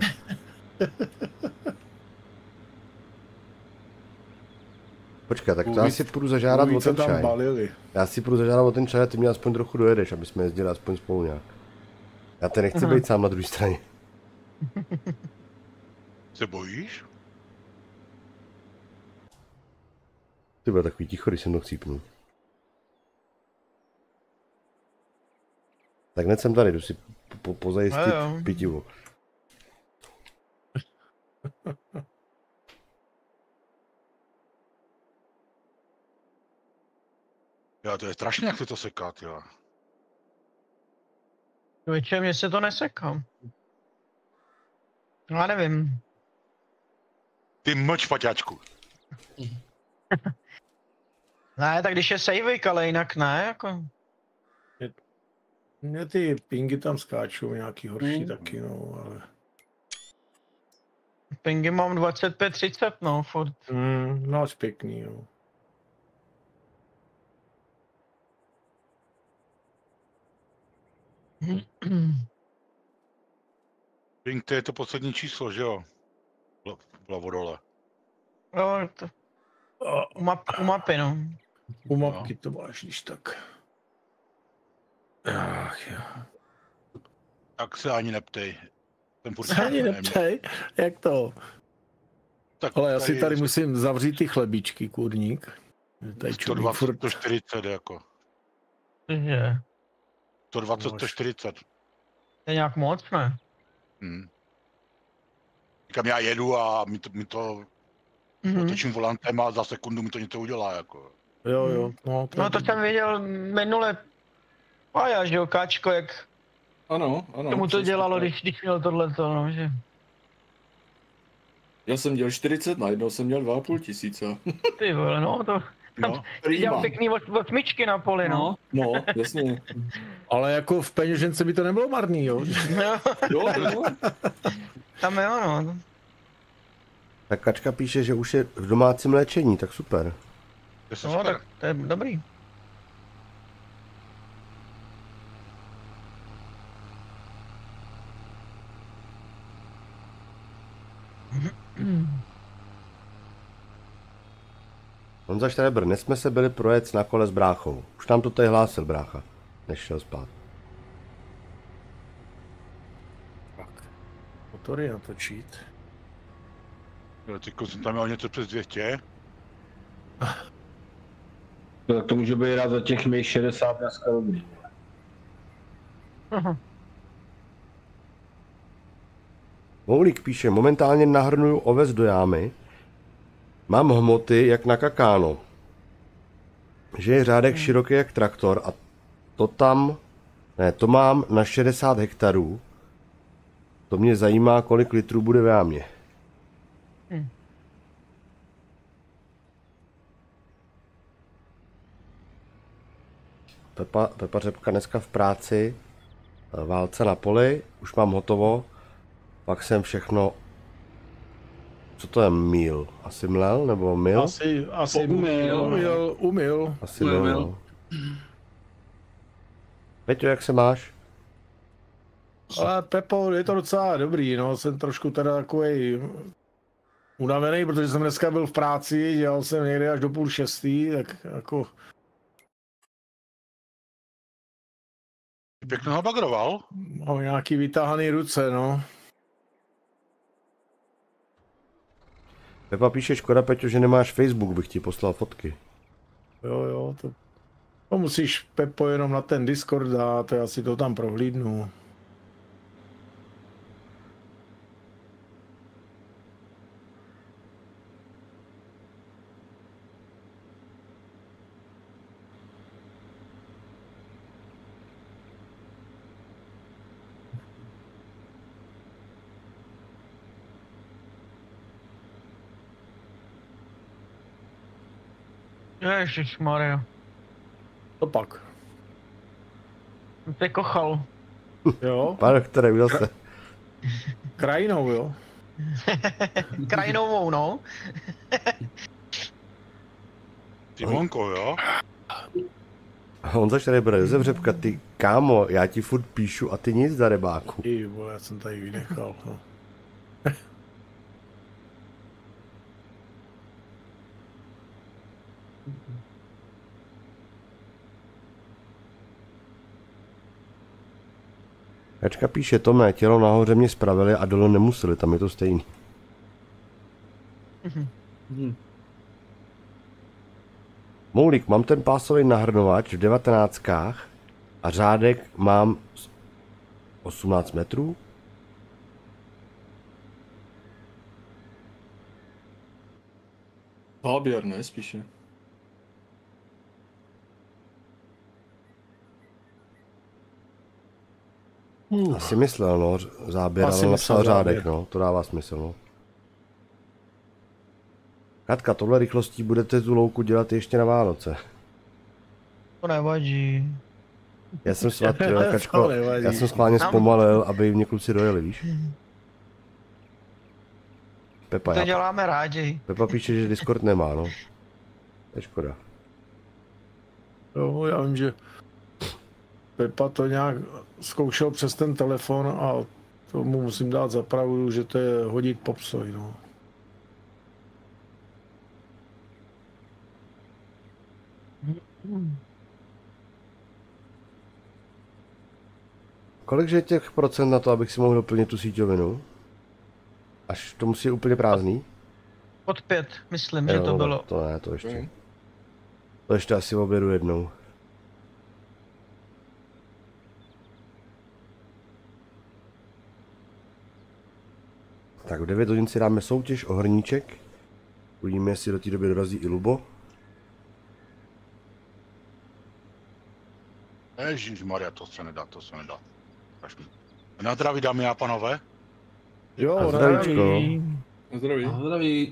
Počkej, tak to já si půjdu zažádat o ten čaj. Já si půjdu zažádat o ten čaj a ty mě aspoň trochu dojedeš, aby jsme jezdili aspoň spolu nějak. Já te nechci být sám na druhé straně. Se bojíš? Ty byl takový ticho, když jsem to chcípnul. Tak hned jsem tady, jdu si pozajistit pitivo. Já, to je strašně, jak se to seká, jo. Většině mě se to neseká. No, já nevím. Ty mlč, paťáčku. Ne, tak když je savejk, ale jinak ne, jako. Mě ty pingy tam skáčou nějaký horší taky, no, ale... Pingy mám 25-30, no, furt. No, pěkný, jo. Ping, to je to poslední číslo, že jo? Byla vodole. Jo, to... U mapy, no. U mapky to máš, když tak. Ach jo. Tak se ani neptej. Se ani neptej? Jak to? Tak ale já si tady musím zavřít ty chlebíčky, kurník. 120, 140 jako. Je. 120, 140. To je nějak moc, ne? Kam já jedu a mi to otočím volantem a za sekundu mi to něco udělá, jako. Jo. No to jsem věděl minule Pája, že jo, Káčko, jak ano, tomu to dělalo, když měl tohleto, no, že... Já jsem měl 40, najednou jsem měl 2,5 tisíce. Ty vole, no to... No, dělal pěkný osmičky na poli, no. No, jasně. Ale jako v peněžence by to nebylo marný, jo? Jo. Tam jo, no. Tak Kačka píše, že už je v domácím léčení, tak super. No, tak to je dobrý. Honza Štrebr, dnes jsme se byli projet na kole s bráchou. Už nám to tady hlásil brácha, než šel spát. Tak, motory natočit. Jo, teďko jsem tam měl něco přes 200. Tak to může být rád za těch mých 60 dneska dobrý. Moulík píše, momentálně nahrnuju oves do jámy. Mám hmoty jak na kakáno. Že je řádek široký jak traktor a to mám na 60 hektarů. To mě zajímá, kolik litrů bude v jámě. Pepa Řepka dneska v práci, válce na poli, už mám hotovo, pak jsem všechno, co to je mil? Asi mlel nebo mil? Asi umyl. Asi mil, no. Peťo, jak se máš? Ale Pepo, je to docela dobrý, no, jsem trošku teda takovej unavený, protože jsem dneska byl v práci, dělal jsem někde až do 5:30, tak jako... Pěkně nabagroval. Mám nějaký vytáhaný ruce, no. Pepa píše, škoda Peťo, že nemáš Facebook, bych ti poslal fotky. Jo, to musíš, Pepo, jenom na ten Discord dát, já si to tam prohlídnu. Ježišmarja. To pak. To je kochal. Jo, Pane doktore, zase. krajinou, jo. Krajinovou, no. Timonko, jo? On začne bude Josef Řepka, ty kámo, já ti furt píšu a ty nic, darebáku. Ty vole, já jsem tady vynechal, no. Kačka píše, to mé tělo nahoře mě spravili a dole nemuseli, tam je to stejný. Moulik, mám ten pásový nahrnovač v 19 a řádek mám 18 metrů. Záběr, ne, spíše. Asi myslel, no, záběr, Asi ale napsal myslel řádek, záběr. no, to dává smysl, no. Katka, tohle rychlostí budete tu louku dělat ještě na Vánoce. To nevadí. Já jsem Kačko, To nevadí. já jsem schválně zpomalil, aby mě kluci dojeli, víš? Pepa, To děláme rádi. Pepa píše, že Discord nemá, no. To je škoda. Jo, já vím, že Pepa to nějak zkoušel přes ten telefon a tomu musím dát za pravdu, že to je hodit popsoj, no. Kolik je těch procent na to, abych si mohl doplnit tu síťovinu? Až to musí úplně prázdný? Pod 5, myslím, že to no, bylo. To ne, to ještě. To ještě asi objedu jednou. Tak v 9 hodin si dáme soutěž o hrníček. Uvidíme, jestli do té doby dorazí i Lubo. Ježišmarja, to se nedá. Až mi. Na zdraví, dámy a panové. Jo, A zdravíčko. Zdraví. Zdraví.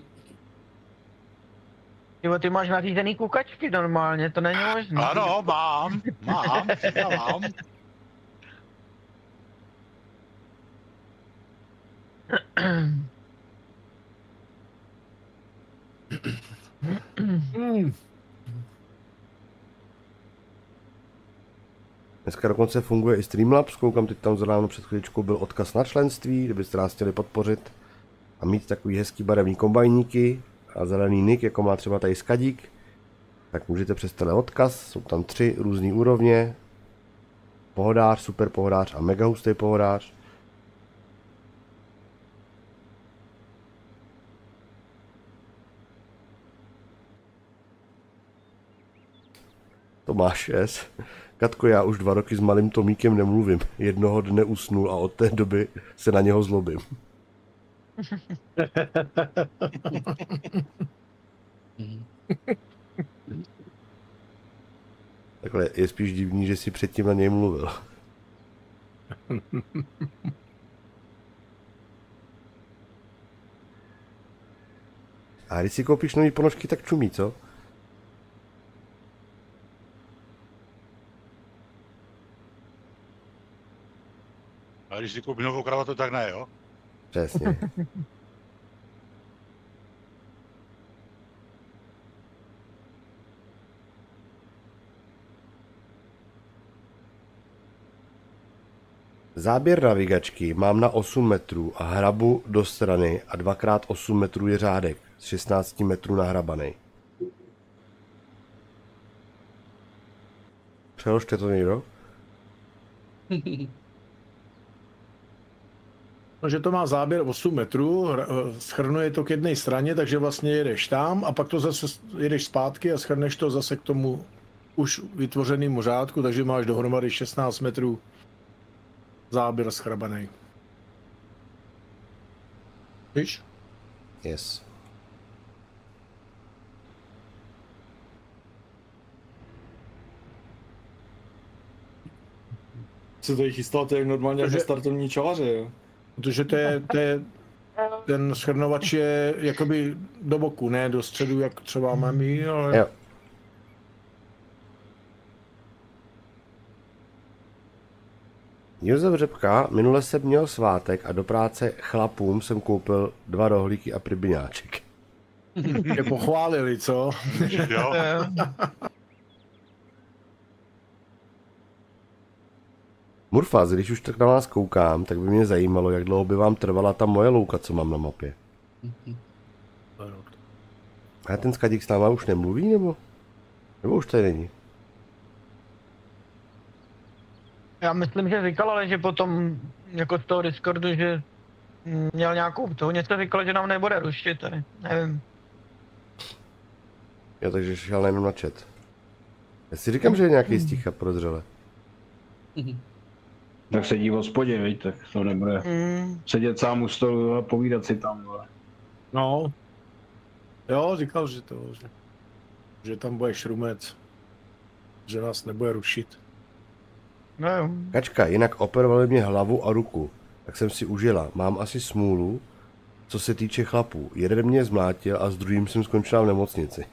Jo, ty máš nařízený kukačky normálně, to není možné. Ano, mám. Dneska dokonce funguje i Streamlabs, koukám teď tam zadávno před chvíličkou byl odkaz na členství, kdybyste nás chtěli podpořit a mít takový hezký barevný kombajníky a zelený nick, jako má třeba tady Skadík, tak můžete přes tenhle odkaz, jsou tam 3 různé úrovně, pohodář, super pohodář a mega hustý pohodář. Tomáš S. Katko, já už 2 roky s malým Tomíkem nemluvím. Jednoho dne usnul a od té doby se na něho zlobím. Takhle je spíš divný, že si předtím na něj mluvil. A když si koupíš nový ponožky, tak čumí, co? když si koupím novou kravatu, tak ne, jo? Přesně. Záběr navigačky mám na 8 metrů a hrabu do strany a 2x8 metrů je řádek z 16 metrů nahrabaný. Přeložte to někdo? No, že to má záběr 8 metrů, schrnuje to k jedné straně, takže vlastně jedeš tam a pak to zase jedeš zpátky a schrneš to zase k tomu už vytvořenému řádku, takže máš dohromady 16 metrů záběr schrabaný. Víš? Yes. Co tady chystáte jak normálně jako startovní čavaře, jo? Protože ten schrnovač je jakoby do boku, ne do středu, jak třeba máme, ale... Jo. Josef Řepka, minule jsem měl svátek a do práce chlapům jsem koupil 2 rohlíky a pribiňáček. Mě pochválili, co? Jo. Murfaz, když už tak na vás koukám, tak by mě zajímalo, jak dlouho by vám trvala ta moje louka, co mám na mapě. A ten Skadík s náma už nemluví, nebo? Nebo už tady není? Já myslím, že říkal, ale že potom jako z toho Discordu, že měl nějakou toho, něco říkal, že nám nebude rušit tady, nevím. Jo, takže šel jenom na chat. Já si říkám, že je nějaký sticha prozřele. Tak sedí v hospodě, viď, tak to nebude sedět sám u stolu a povídat si tam, ale. No. Jo, říkal, že to, že tam bude šrumec. Že nás nebude rušit. No jo. Kačka, jinak operovali mě hlavu a ruku. Tak jsem si užila. Mám asi smůlu, co se týče chlapů. Jeden mě zmlátil a s druhým jsem skončila v nemocnici.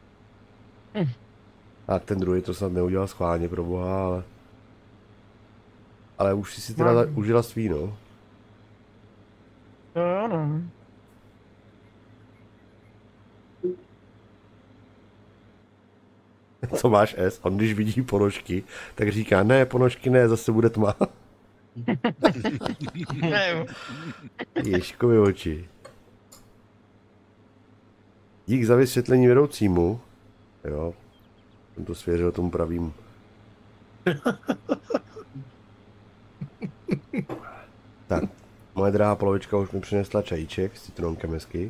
A ten druhý to snad neudělal schválně, pro boha, ale... Ale už si teda užila svý, no. Jo, no. Co máš S? On když vidí ponožky, tak říká, ne, ponožky ne, zase bude tma. Ježkovi oči. Dík za vysvětlení vedoucímu. Jo, jsem to svěřil tomu pravýmu. Tak, moje drahá polovička už mi přinesla čajíček s citronkem hezky.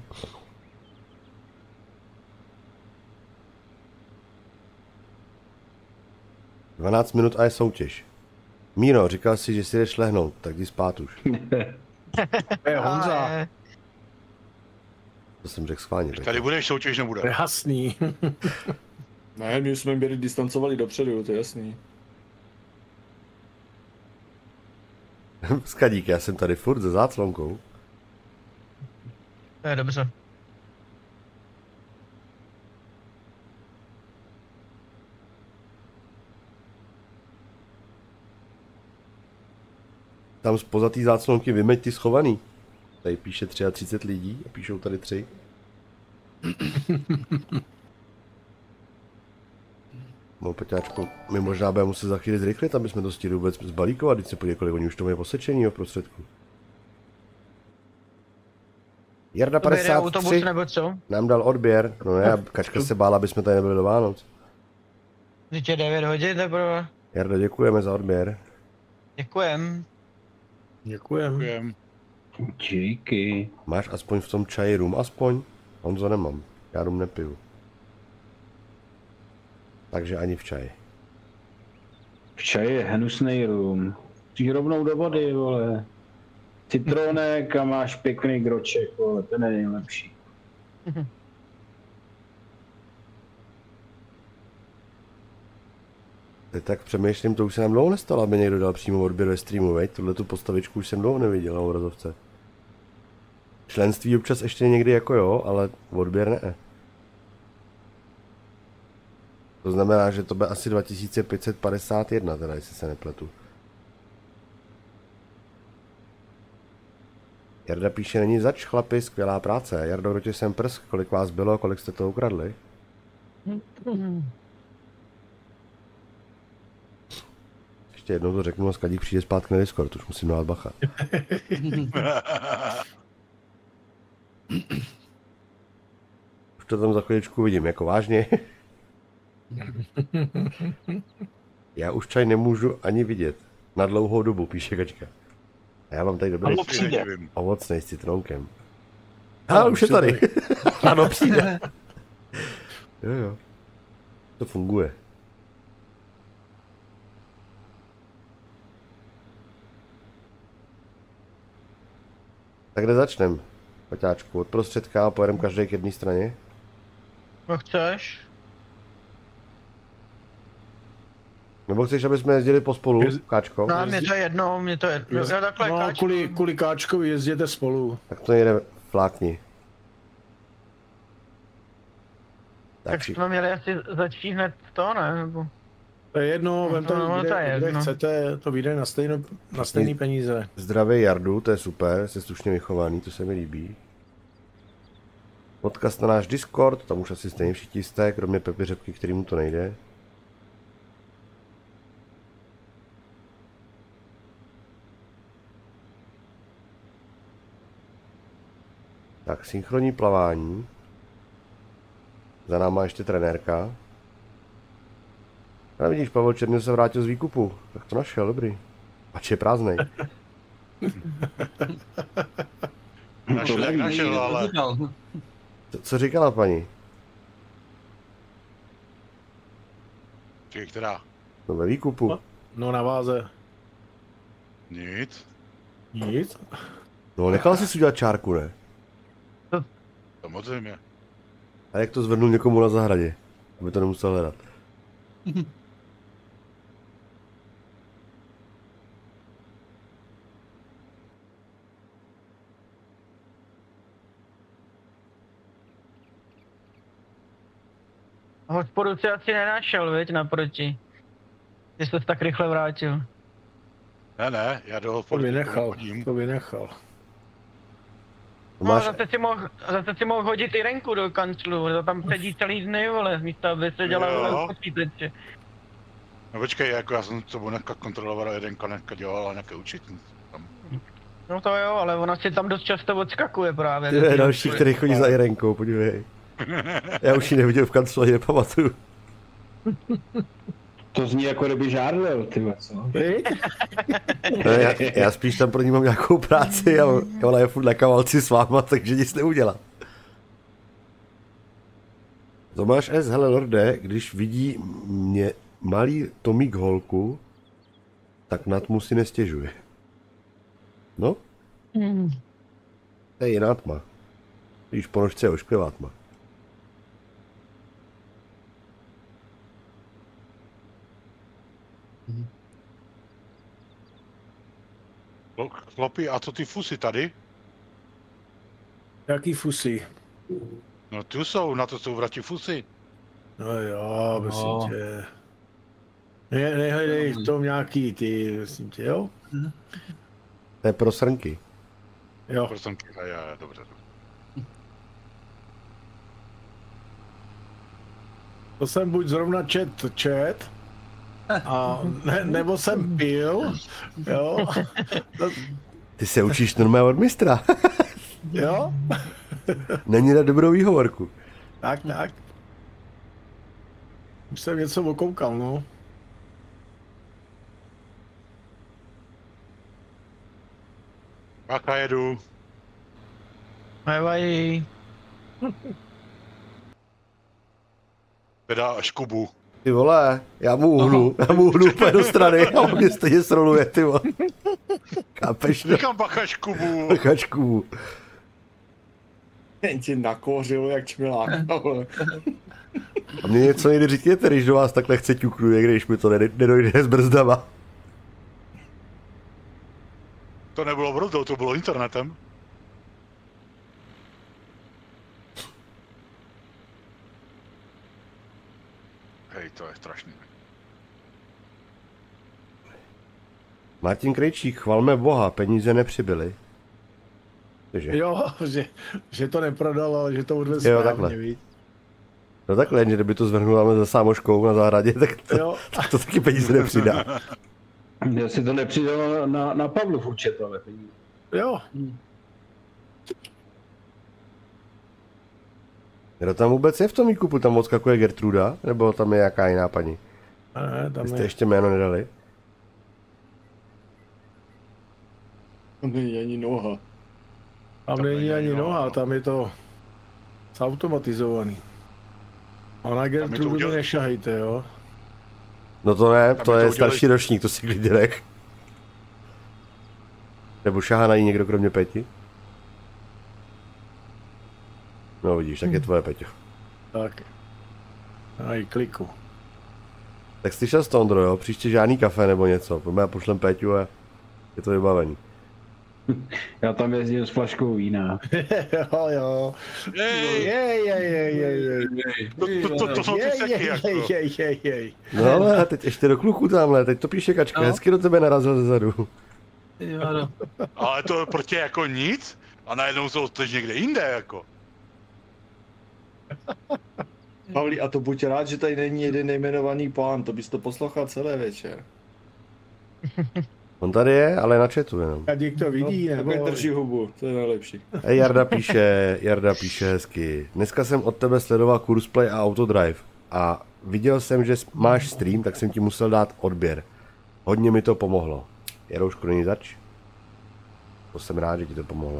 - 12 minut a je soutěž. Míro, říkal jsi, že si jdeš lehnout, tak jdi spát už. Je Honza. To jsem řekl schválně. Tady budeš soutěž, nebude. Jasný. Ne, my jsme byli distancovali dopředu, to je jasný. Skadík, já jsem tady furt se záclonkou. To je dobře. Tam spoza té záclonky vymeď ty schovaný. Tady píše 33 lidí a píšou tady 3. Mou Peťáčku, my možná budeme muset za chvíli zrychlit, aby jsme to stihli vůbec zbalíkovat, když se podívej, kolik oni už to mají posečení v prostředku. Jarda 53 nebo co? nám dal odběr, no ne, Kačka se bála, aby jsme tady nebyli do Vánoc. Teď je 9 hodin teprve. Jarda, děkujeme za odběr. Děkujem. Děkujem. Díky. Máš aspoň v tom čaji rum, aspoň? Honzo, nemám, já rum nepiju. Takže ani v čaji. V čaji je hnusnej rum. Jsi rovnou do vody, vole. Citronek a máš pěkný groček, vole, ten je nejlepší. Teď tak přemýšlím, to už se nám dlouho nestalo, aby někdo dal přímo odběr ve streamu, veď? Tuhle tu postavičku už jsem dlouho neviděl na obrazovce. Členství občas ještě někdy jako jo, ale odběr ne. To znamená, že to bude asi 2551, teda, jestli se nepletu. Jarda píše, není zač, chlapi, skvělá práce. Jardo, kdo tě sem prsk, kolik vás bylo, kolik jste to ukradli? Ještě jednou to řeknu a Skadík přijde zpátky na Discord, už musím dát bacha. Už to tam za chvíličku vidím, jako vážně. Já už čaj nemůžu ani vidět. Na dlouhou dobu, píše Kačka. A já mám tady dobrý ovocnej s citronkem. A už je tady. Ano, přijde. Jo. To funguje. Tak kde začnem? Paťáčku, od prostředka a pojedeme každý k jedné straně. Co chceš? Nebo chceš, aby jsme jezdili pospolu, Káčko? No, mě to je jedno, Já takhle No, Káčko. kvůli Káčkovi jezděte spolu. Tak to nejde, flákni. Tak jsme měli asi začít hned to, ne? Nebo... To je jedno, vem to, kde chcete, to vyjde na stejný peníze. Zdravý Jardu, to je super, jsi slušně vychovaný, to se mi líbí. Odkaz na náš Discord, tam už asi stejně všichni jste, kromě Pepi Řepky, kterýmu to nejde. Tak, synchronní plavání. Za náma ještě trenérka. A vidíš, Pavel Černý se vrátil z výkupu. Tak to našel, dobrý. Pač je prázdnej. Našel jak našel, ale... Co říkala paní? Čekaj, která? No ve výkupu. No na váze. Nic. Nic? No nechal jsi si udělat čárku, ne? Samozřejmě. A jak to zvednul někomu na zahradě? Aby to nemusel hledat. Hospodu si asi nenašel, viď, naproti. Ty jsi se tak rychle vrátil. Ne, já do To vynechal. No, Máš... zase si mohl hodit i Renku do kanclu, to tam sedí celý dny, vole, místo aby se dělal v počítače. No počkej, jako já jsem to dneska kontroloval, jeden Kaneka dělala nějaké účetní. No to jo, ale ona si tam dost často odskakuje právě. Ty je další, který chodí za Irenkou, podívej. Já už ji neviděl v kanclu, ani nepamatuju. To zní jako kdyby žárlil, ty co? No, já spíš tam pro ní mám nějakou práci a ona je furt na kavalci s váma, takže nic neudělá. Tomáš S. Hele Lorde, když vidí mě malý Tomík holku, tak na tmu si nestěžuje. No? To je jiná tma. Když po nožce je ošklivá tma. Chlapi, a co ty fusy tady? Jaký fusy? No tu jsou, na to jsou vrati fusy. No jo, prosím tě. Nehledej v tom nějaký ty, prosím tě, jo? To je pro srnky. Jo. Pro srnky, dobře. To jsem buď zrovna čet, a nebo jsem pil, jo. Ty se učíš normálně od mistra. Jo. Není na dobrou výhovorku. Tak. Už jsem něco okoukal, no. Bacha, jedu. Nevají. Teda až Kubu. Ty vole, já mu uhnu úplně do strany a on mě stejně sroluje, ty vole. Kápeš to? Říkám Bachaš Kubu. Bachaš Kubu. Jen ti nakouřil jak čmiláka, vole. A mě něco nejde říkněte, když do vás takhle chce ťuknu, když mi to nedojde s brzdama. To nebylo brzdou, to bylo internetem. Hej, to je strašný. Martin Krejčík, chvalme Boha, peníze nepřibyly. Jo, že to neprodal, ale že to odvez Jo, správně, takhle. víš. No takhle, že kdyby to zvrhnul za sámoškou na zahradě, tak to taky peníze nepřidá. Já si to nepřidal na Pavlov účet, ale peníze. Jo. Kdo tam vůbec je v tom výkupu? Tam odskakuje Gertruda? Nebo tam je jaká jiná paní? Ne, tam Vy jste je. ještě jméno nedali? Tam není ani noha. Tam není ani noha, tam je to zautomatizovaný. A na Gertrudu nešahejte, jo? No to ne, Tam to je je to starší ročník, to si klidně nech. Nebo šahá na ní někdo kromě Peti? No vidíš, tak je tvoje, Peťo. Tak. A i kliku. Tak slyšel jsi to, Ondro, jo? Příště žádný kafe nebo něco. Pojďme a pošlem Peťu a je to vybavený. Já tam jezdím s flaškou vína. Jo. Jej. To jsou ty seky, jako. Jej. No ale teď ještě do kluku tamhle, teď to píše Kačka, No. hezky do tebe narazil zezadu. Jo, no. Ale to pro tě jako nic a najednou se odsteš někde jinde, jako. Pavlí, a to buď rád, že tady není jeden nejmenovaný pán, to bys to poslouchal celé večer. On tady je, ale na chatu jenom. Kadík to vidí, No, nebo... tak drží hubu, to je nejlepší. Hej, Jarda píše hezky. Dneska jsem od tebe sledoval Kursplay a Autodrive a viděl jsem, že máš stream, tak jsem ti musel dát odběr. Hodně mi to pomohlo. Jaroušku, není zač? To jsem rád, že ti to pomohlo.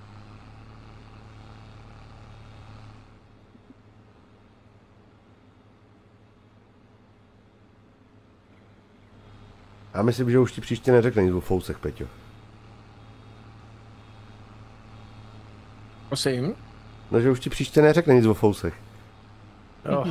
Já myslím, že už ti příště neřekne nic o fousech, Peťo. Prosím? No, že už ti příště neřekne nic o fousech. Jo.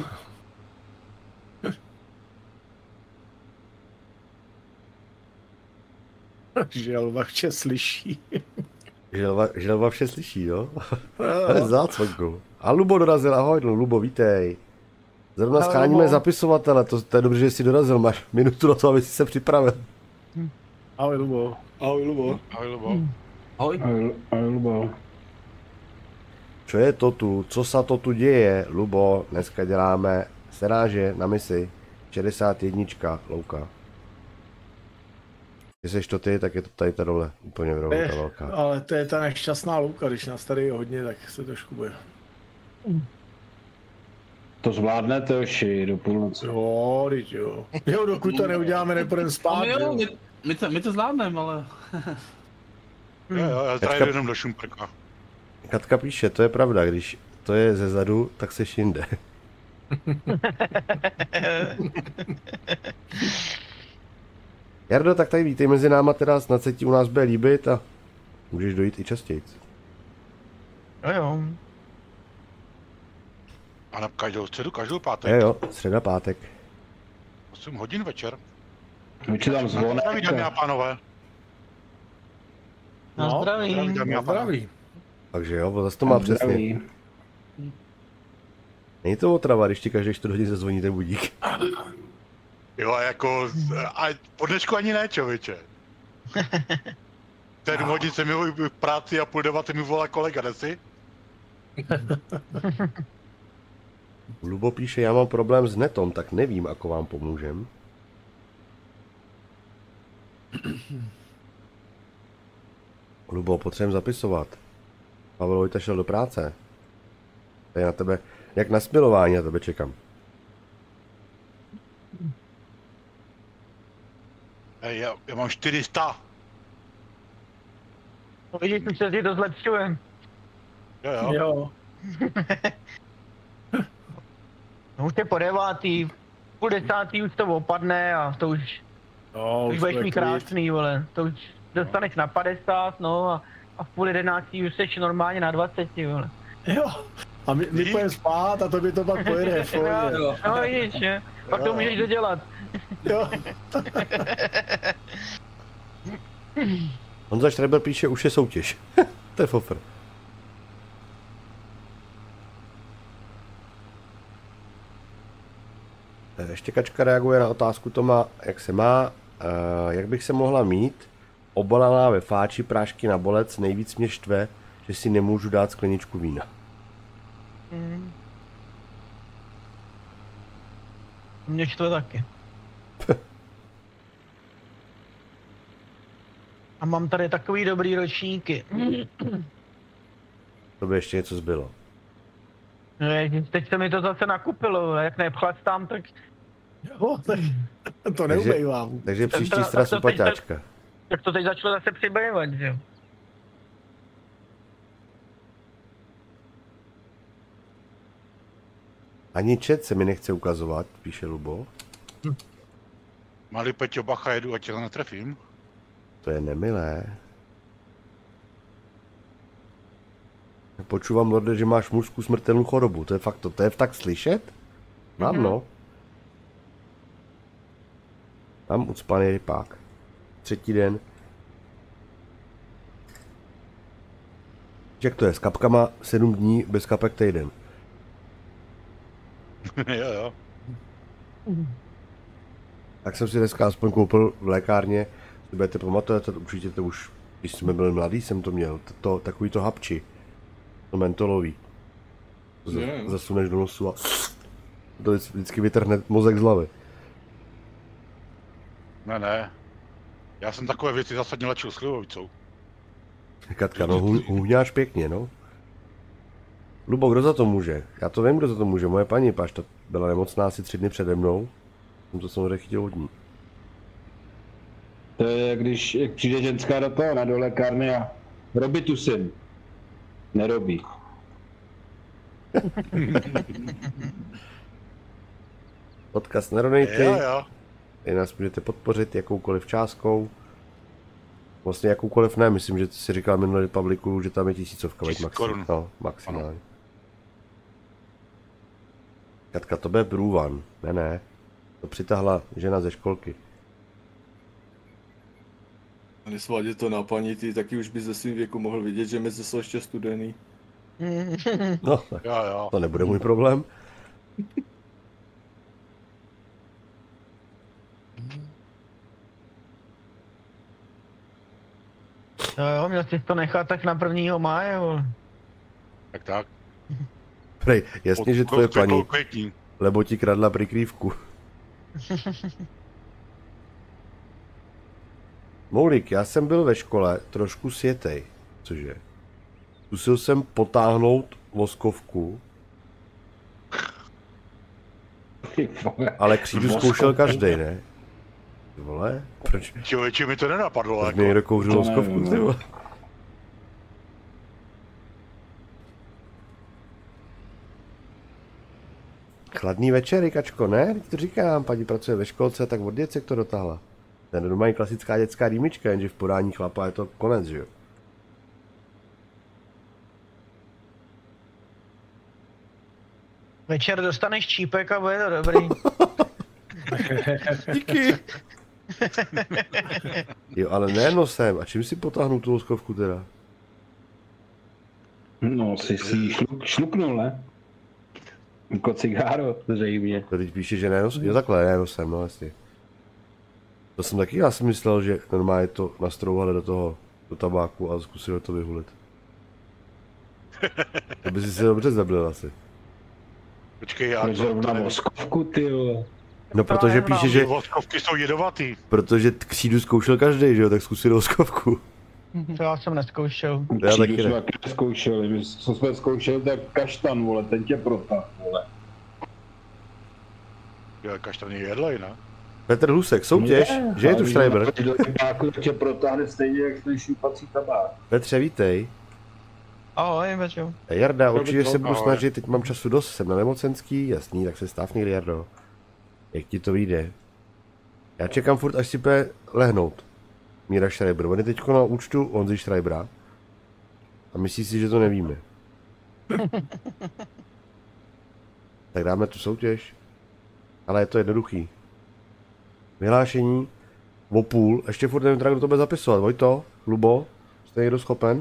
Želva vše slyší. Želva vše slyší, jo? Ale zácvonku. A Lubo dorazil, ahoj, Lubo, vítej. Zrovna Ahoj, scháníme Lubo. zapisovatele, to je dobře, že jsi dorazil, máš minutu na to, aby si se připravil. Ahoj, Lubo. Ahoj, Lubo. Ahoj, Lubo. Ahoj. Ahoj, Lubo. Co je to tu? Co se to tu děje, Lubo? Dneska děláme seráže na misi 61, louka. Když seš to ty, tak je to tady ta dole, úplně v rohu, ta velká. Ale to je ta nešťastná louka, když nás tady je hodně, tak se trošku bude. To zvládnete, Joši, do půlnoci. Jo, teď jo. Jo, dokud to neuděláme, nepůjdeme spát, Jo, jo. my to zvládneme, ale... Jo, já Kačka- tady jenom do Šumperka. Katka píše, to je pravda, když to je ze zadu, tak seš jinde. Jardo, tak tady vítej mezi náma, teda snad se ti u nás bude líbit a můžeš dojít i častěji. Jo. A na každou středu, každou pátek. Jo, středa, pátek. 8 hodin večer. Určitě tam zvonek. Zdraví, dámy a pánové. Na zdraví. Dámy a pánové. Zdraví. Takže jo, zase to má přesně. Zdraví. Není to otrava, když ti každý 4 hodiny zazvoní ten budík. Jo, jako, a po dnešku ani ne, člověče. 7 hodin se mi v práci a půl 9 mi volá kolega, nesi? Lubo píše, já mám problém s netom, tak nevím, ako vám pomůžem. Lubo, potřebujeme zapisovat. Pavel Vojta šel do práce. To je na tebe, jak na smilování, na tebe čekám. Hej, já mám 400. No vidíš, už se ti to zlepšuje. Jo. Jo. No už je po 9. Půl 10. už to opadne a to už No, budeš to je mít klid. krásný, vole. To už dostaneš na 50, no a v půl 11. už jsi normálně na 20, vole. Jo. A my půjdeme spát a to by to pak pojede, v pohodě. Jo. No vidíš, že? Pak to můžeš dodělat. Jo. Honza Štreber píše, už je soutěž. To je fofr. Ještě Kačka reaguje na otázku Toma, jak se má, jak bych se mohla mít, obalená ve fáči prášky na bolec, nejvíc mě štve, že si nemůžu dát skleničku vína. Mě štve taky. A mám tady takový dobrý ročníky. To by ještě něco zbylo. Ježiš, teď se mi to zase nakupilo, jak nepchlastám, tak... Jo, to neubejvám. Takže příští tak strasu to teď paťáčka. Tak to teď začalo zase přibývat, že jo? Ani chat se mi nechce ukazovat, píše Lubo. Malý Peťo, bacha, jedu, ať ho netrefím. To je nemilé. Počúvam, Lorde, že máš mužskou smrtelnou chorobu. To je fakt to je tak slyšet? Mám, no. Mám ucpaný rypák. 3. den. Jak to je? S kapkama 7 dní, bez kapek týden. Jo. Tak jsem si dneska aspoň koupil v lékárně, si budete pamatovat, to určitě to už, když jsme byli mladí, jsem to měl, takový to hapči, to mentolový. To zasuneš do nosu a to vždycky vytrhne mozek z hlavy. Ne. Já jsem takové věci zásadně léčil slivovicou. Katka, no hůňáš pěkně, no. Lubo, kdo za to může? Já to vím, kdo za to může, moje paní Pašta byla nemocná asi 3 dny přede mnou. Jsem to samozřejmě chytil od ní. To je, když přijde ženská do toho, do lékárny a Robitussin. Nerobí. Podcast Neronejty. Jo. Tady nás můžete podpořit jakoukoliv částkou. Vlastně jakoukoliv ne, myslím, že si říkal minulý Republiku, že tam je 1000 korun. No, maximálně. Katka, to bude průvan. Ne. To přitáhla žena ze školky. A nesvádět to na paní, ty taky už by ze svým věku mohl vidět, že mezi jsou ještě studený. No, Jo. to nebude můj problém. Jo, měl jsi to nechat tak na 1. máje, vole. Tak. Prej, jasně, že tvoje paní, Květní. lebo ti kradla přikrývku. Moulik, já jsem byl ve škole trošku světej, cože? Zkusil jsem potáhnout voskovku, ale křídu zkoušel každý, ne? Ty vole, proč? Člověče, mi to nenapadlo, Proč mi někdo kouřil voskovku, ty vole? Chladný večer, Kačko, ne? Teď to říkám, paní pracuje ve školce, tak od děcek to dotáhla. Ten doma je klasická dětská rýmička, jenže v podání chlapa je to konec, že jo? Večer dostaneš čípek a bude to dobrý. Díky. Jo, ale ne nosem. A čím si potáhnu tu voskovku teda? No, si šluknul, ne? Jako cigáro, zřejmě. To teď píše, že ne nosem. Jo, takhle, ne nosem, no jasně. To jsem taky, já jsem myslel, že normálně to nastrouhali do tabáku a zkusili to vyhulit. To by si se dobře zabil asi. Počkej, já Proč zrovna voskovku, ty vole? No protože píše, že... Voskovky jsou jedovatý. Protože křídu zkoušel každý, že jo, tak zkusil voskovku. To já jsem neskoušel. Já taky Křídu ne. jsme taky zkoušeli, co jsme zkoušeli, tak kaštan, vole, ten tě protáhl, vole. Jo, kaštan je jedlej, ne? Petr Hlusek, soutěž, že je tu Schreiber. Do rybáku tě protáhne stejně, jak ten šípací tabák. Petře, vítej. Ahoj, Beťo. Jarda, určitě se budu ahoj. snažit, teď mám času dost, jsem na nemocenský, jasný, tak se stav někdy, Jardo. Jak ti to vyjde? Já čekám furt, až si bude lehnout. Míra Schreiber, on je teďko na účtu Honzy Schreibera. A myslí si, že to nevíme. Tak dáme tu soutěž. Ale je to jednoduchý. Vyhlášení o půl, ještě furt nevím, kdo to bude zapisovat. Vojto, Lubo, jste někdo schopen?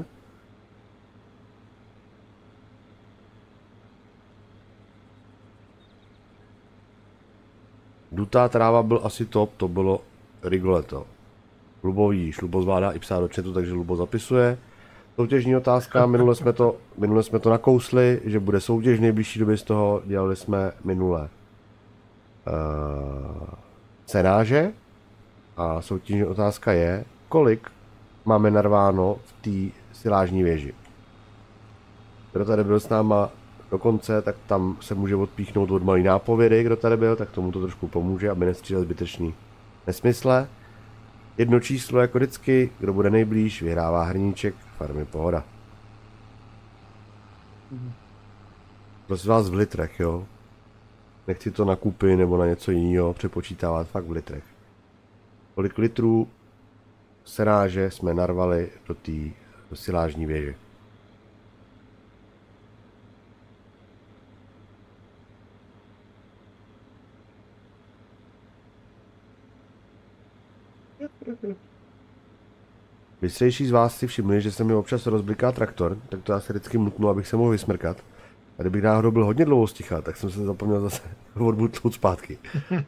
Dutá tráva byl asi top, to bylo Rigoletto. Lubo vidíš, Lubo zvládá i psát do chatu, takže Lubo zapisuje. Soutěžní otázka, minule jsme to nakousli, že bude soutěž v nejbližší době z toho, dělali jsme minule cenáže a soutěžní otázka je, kolik máme narváno v té silážní věži. Kdo tady byl s náma do konce, tak tam se může odpíchnout od malý nápovědy, kdo tady byl, tak tomu to trošku pomůže, aby nestřílel zbytečný nesmysle. Jedno číslo jako vždycky, kdo bude nejblíž, vyhrává hrníček farmy Pohoda. Prosím vás v litrech, jo. Nechci to na kupy nebo na něco jiného přepočítávat, fakt v litrech. Kolik litrů senáže jsme narvali do silážní věže. Bystřejší z vás si všimli, že se mi občas rozbliká traktor, tak to já se vždycky mutnu, abych se mohl vysmrkat. A kdybych náhodou byl hodně dlouho sticha, tak jsem se zapomněl zase odbutnout zpátky.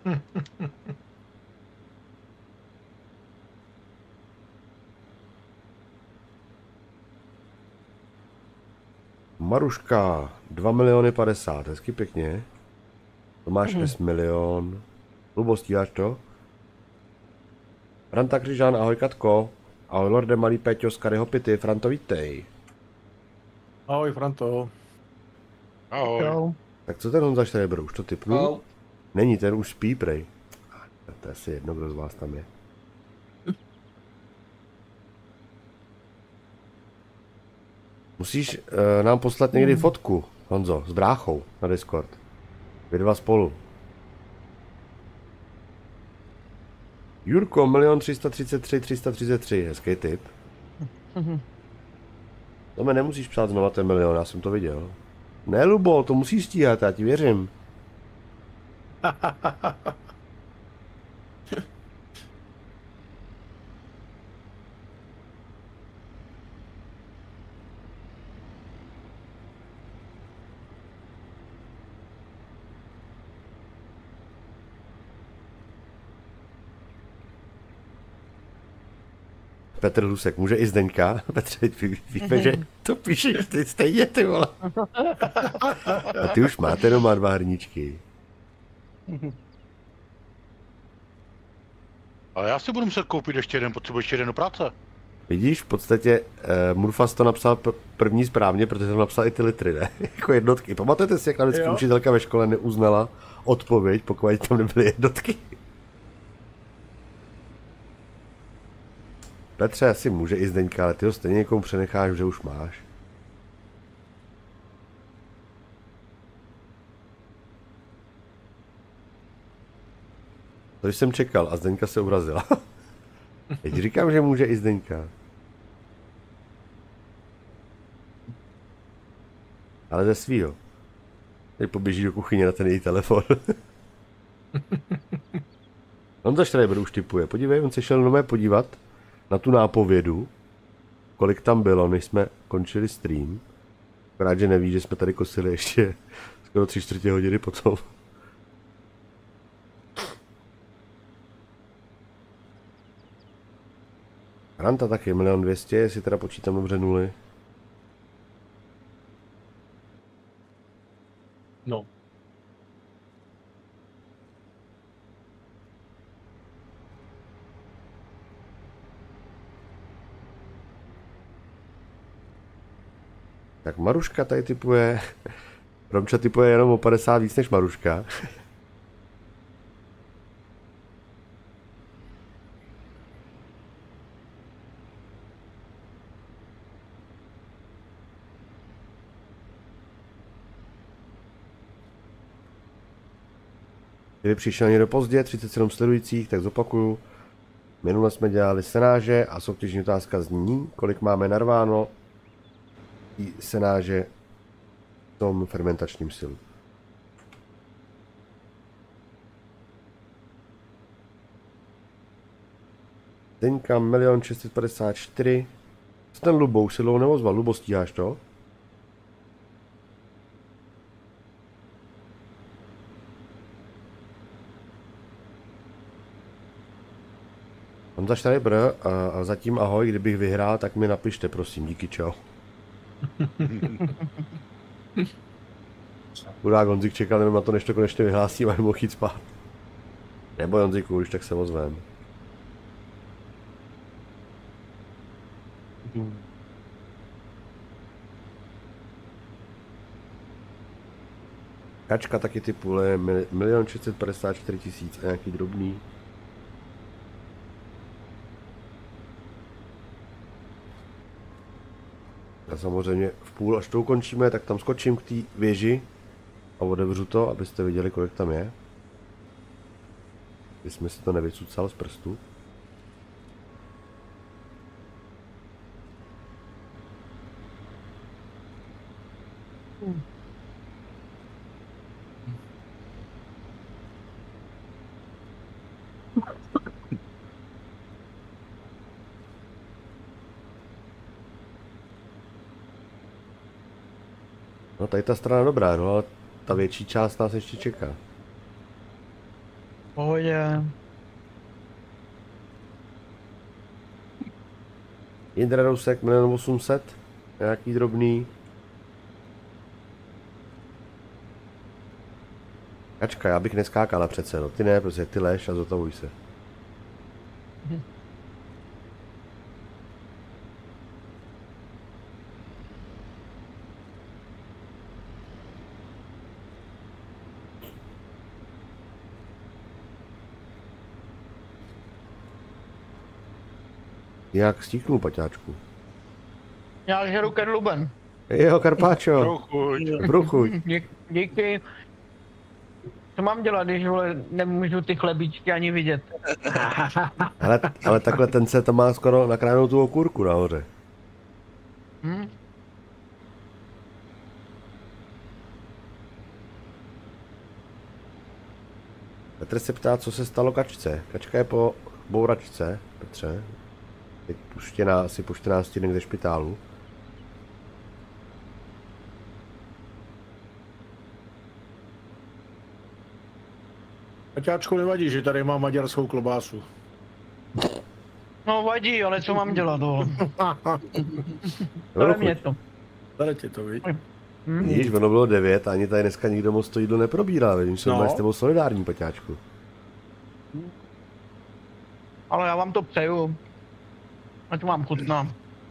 Maruška, 2 miliony 50, hezky pěkně. Tomáš S milion. Lubo, stíháš to? Franta Křižán, ahoj Katko. Ahoj Lorde Malý Péťo z Karyho Pity, Franto, vítej. Ahoj, Franto. Ahoj. Jo. Tak co ten Honza Štrejber, už to typnu? Ahoj. Není, ten už spí, prej. To je asi jedno, kdo z vás tam je. Musíš nám poslat někdy fotku, Honzo, s bráchou na Discord. Vy dva spolu. Jurko, 1 333 333, hezký tip. To mi nemusíš psát znova ten milion, já jsem to viděl. Ne, Lubo, to musíš stíhat, já ti věřím. Petr Hlusek, může i Zdeňka? Petře, víme, že to píšeš ty stejně, ty vole. A ty už máte doma 2 hrníčky. Ale já si budu muset koupit ještě jeden, potřebuji ještě jeden do práce. Vidíš, v podstatě Murfas to napsal první správně, protože jsem napsal i ty litry, ne? Jako jednotky. Pamatujete si, jak nám vždycky učitelka ve škole neuznala odpověď, pokud tam nebyly jednotky? Petře, asi může i Zdeňka, ale ty ho stejně někomu přenecháš, že už máš. To jsem čekal a Zdeňka se urazila. Teď říkám, že může i Zdeňka. Ale ze svýho. Teď poběží do kuchyně na ten její telefon. On za Štrajber už tipuje. Podívej, on se šel nové podívat na tu nápovědu, kolik tam bylo, než jsme končili stream. Akorát, že neví, že jsme tady kosili ještě skoro 3/4 hodiny potom. Ranta taky 1 200 000, jestli teda počítám dobře nuly. No. Tak Maruška tady typuje, Romča typuje jenom o 50 víc než Maruška. Kdyby přišel někdo pozdě, 37 sledujících, tak zopakuju. Minule jsme dělali senáže a soutěžní otázka zní, kolik máme narváno senáže v tom fermentačním silu. Zdeňka 1 654 000. Co ten Lubo už se dlouho neozval? Lubo, stíháš to? Honza Schreiber a zatím ahoj, kdybych vyhrál, tak mi napište, prosím, díky, čau. Chudák Honzik čekal jenom na to, než to konečně vyhlásím a nemohl jít spát. Nebo Honziku, už tak se ozvem. Kačka taky typuje 1 654 000 a nějaký drobný. A samozřejmě v půl, až to ukončíme, tak tam skočím k té věži a otevřu to, abyste viděli, kolik tam je. Když jsme si to nevycucal z prstu. No tady ta strana dobrá, no ale ta větší část nás ještě čeká. Pohodě. Jindra Rousek 1 800 000, nějaký drobný. Kačka, já bych neskákala přece, no ty ne, protože ty lež a zotavuj se. Jak stíknu, paťáčku? Já žeru kedluben. Jo, Karpáčo. Brouchuť. Bruchuť. Díky. Co mám dělat, když vole, nemůžu ty chlebíčky ani vidět? Ale takhle ten se tam má skoro nakrájenou tu okurku nahoře. Petr se ptá, co se stalo kačce. Kačka je po bouračce, Petře. Teď puštěná, asi po 14 dnech ze špitálu. Paťáčku, nevadí, že tady mám maďarskou klobásu. No vadí, ale co mám dělat, no. Ale mě to. Tady ti to, víš? Víš, ono bylo 9 a ani tady dneska nikdo moc to jídlo neprobíral, vidím, že jsme s tebou solidární, Paťáčku. Ale já vám to přeju. Ať vám chutná.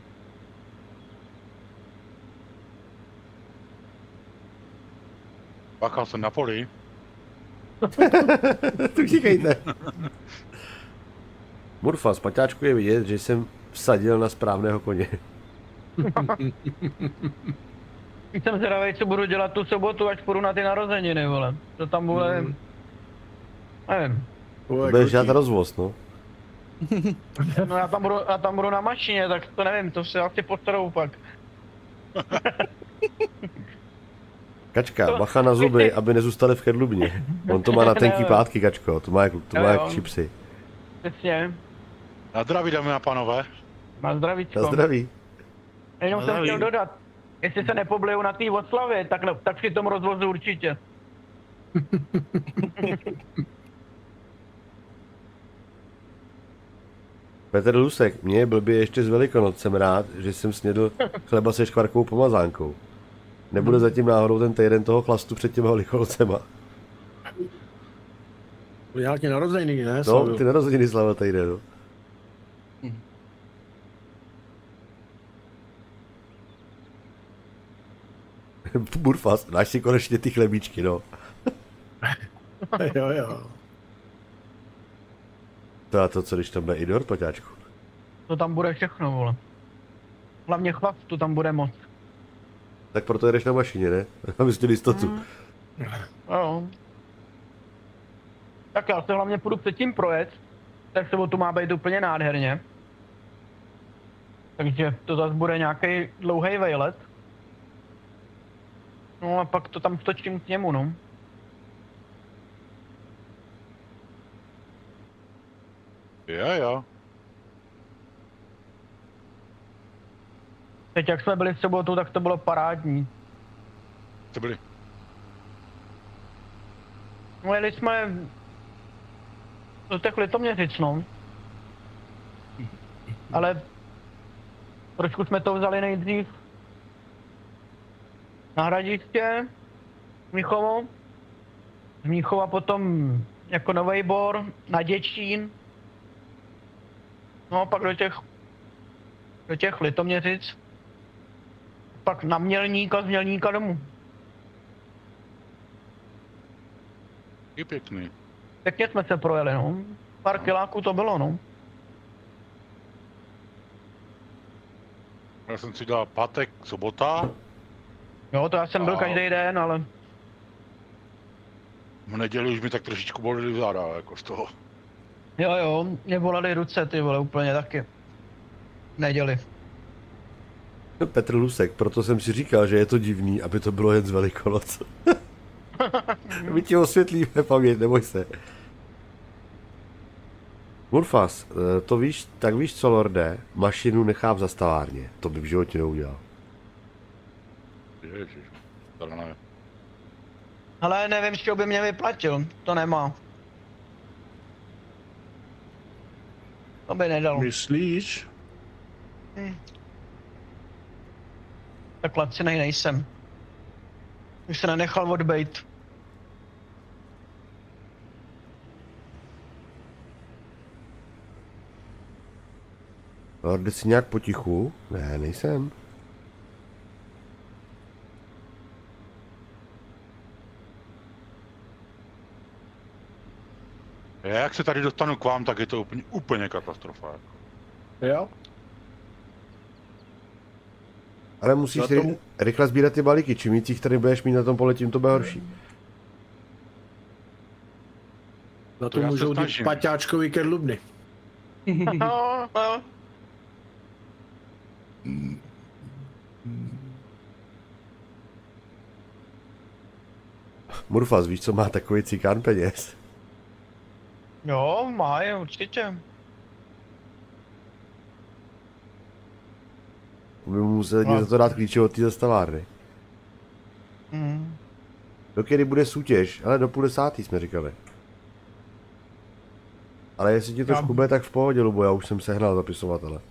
Páchal jsem na poli. Tu říkejte. Murfa, z Paťáčku je vidět, že jsem vsadil na správného koně. Jsem zvědavej, co budu dělat tu sobotu, až půjdu na ty narozeniny, vole. To tam bude... Nevím. To budeš žádat rozvoz, no. No já tam budu na mašině, tak to nevím, to se asi postarou pak. Kačka, bacha na zuby, aby nezůstaly v kedlubně. On to má na tenký plátky, Kačko, to má jak čipsy. Přesně. Na zdraví, dámy a pánové. Na zdravíčko. Na zdraví. Jenom jsem chtěl dodat, jestli se nepobliju na té oslavě, tak při tom rozvozu určitě. Petr Lusek, mě je blbě ještě z Velikonoc, jsem rád, že jsem snědl chleba se škvarkovou pomazánkou. Nebude zatím náhodou ten týden toho chlastu před těma Velikonocema. Nějaký narozeniny, ne? No, ty narozeniny slavil týden, no. Burfas, dáš si konečně ty chlebíčky, no. Jo. To a to, co když tam bude Idor, Paťáčku? To tam bude všechno, vole. Hlavně chlapců tam bude moc. Tak proto jedeš na mašině, ne? Abys měl jistotu. Jo. Tak já se hlavně půjdu předtím projet, tak se tu má být úplně nádherně. Takže to zase bude nějaký dlouhý vejlet. No a pak to tam stočím k němu, no. Jo. Teď jak jsme byli v sobotu, tak to bylo parádní. To byli. No jeli jsme do těch Litoměřic, no. Ale trošku jsme to vzali nejdřív na Hradiště, Mnichovo. Z Mnichova potom jako Nový Bor na Děčín. No a pak do těch Litoměřic. Pak na Mělník a z Mělníka domů. Je pěkný. Pěkně jsme se projeli, no. Pár kiláků to bylo, no. Já jsem si dal pátek, sobota. Jo, to já jsem byl každý den, ale... V neděli už mi tak trošičku bolely záda, jako z toho. Jo, mě bolely ruce, ty vole, úplně taky. V neděli. Petr Lusek, proto jsem si říkal, že je to divný, aby to bylo jen z Velikonoc. My ti osvětlíme paměť, neboj se. Murfas, to víš, tak víš co, lorde, mašinu nechá v zastavárně, to by v životě neudělal. Ježiš, teda ne. Ale nevím, z čeho by mě vyplatil, to nemá. To by nedal. Myslíš? Tak lacinej nejsem. Už se nenechal odbejt. Lorde, jsi nějak potichu? Ne, nejsem. Jak se tady dostanu k vám, tak je to úplně katastrofa. Jo? Ale musíš si rychle sbírat ty balíky, čím víc jich tady budeš mít na tom pole, tím to bude horší. Na to můžou jít Paťáčkovi Kedlubny. No. Murfas, víš, co má takový cikán peněz? Jo, má je určitě. By mu musel za to dát klíče od té zastavárny. Do kdy bude soutěž? Ale do 50. jsme říkali. Ale jestli ti to škube, tak v pohodě, Lubo, já už jsem sehnal zapisovatele.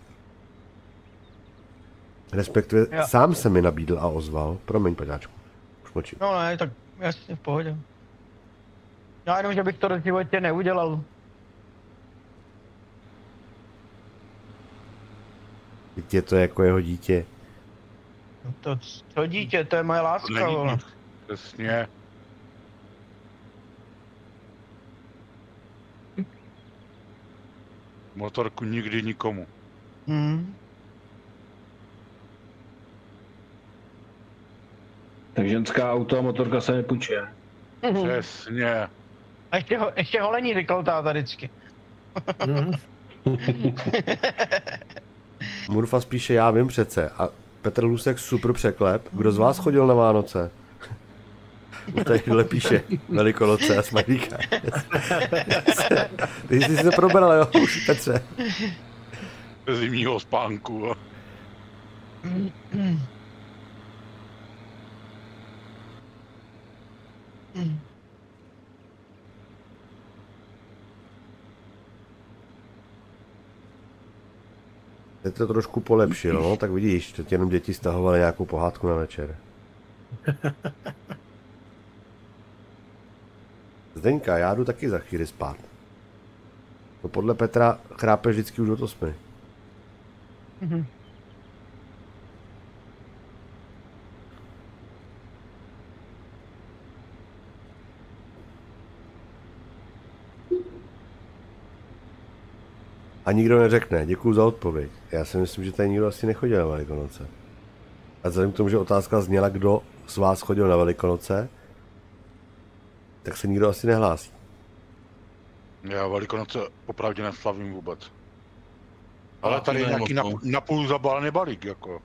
Respektive sám se mi nabídl a ozval. Promiň, Paťáčku. Už mlčím. No ne, tak jasně v pohodě. Já jenom, že bych to do životě neudělal. Teď je to jako jeho dítě. To co dítě, to je moje láska, vole. Přesně. Motorku nikdy nikomu. Tak ženská auto a motorka se nepůjčuje. Přesně. A ještě holení říkal táta vždycky. Murfas píše, já vím přece. A Petr Lusek super překlep. Kdo z vás chodil na Vánoce? Tadyhle píše Velikonoce a smajlíka. Ty jsi se probral, jo, už Petře. Zimního spánku. Teď to trošku polepšilo, no, tak vidíš, teď jenom děti stahovaly nějakou pohádku na večer. Zdeňka, já jdu taky za chvíli spát. No podle Petra chrápe vždycky už od 8. A nikdo neřekne, děkuju za odpověď. Já si myslím, že tady nikdo asi nechodil na Velikonoce. A vzhledem k tomu, že otázka zněla, kdo z vás chodil na Velikonoce, tak se nikdo asi nehlásí. Já Velikonoce opravdu neslavím vůbec. Ale tady je nějaký napůl zabalený balík, jako.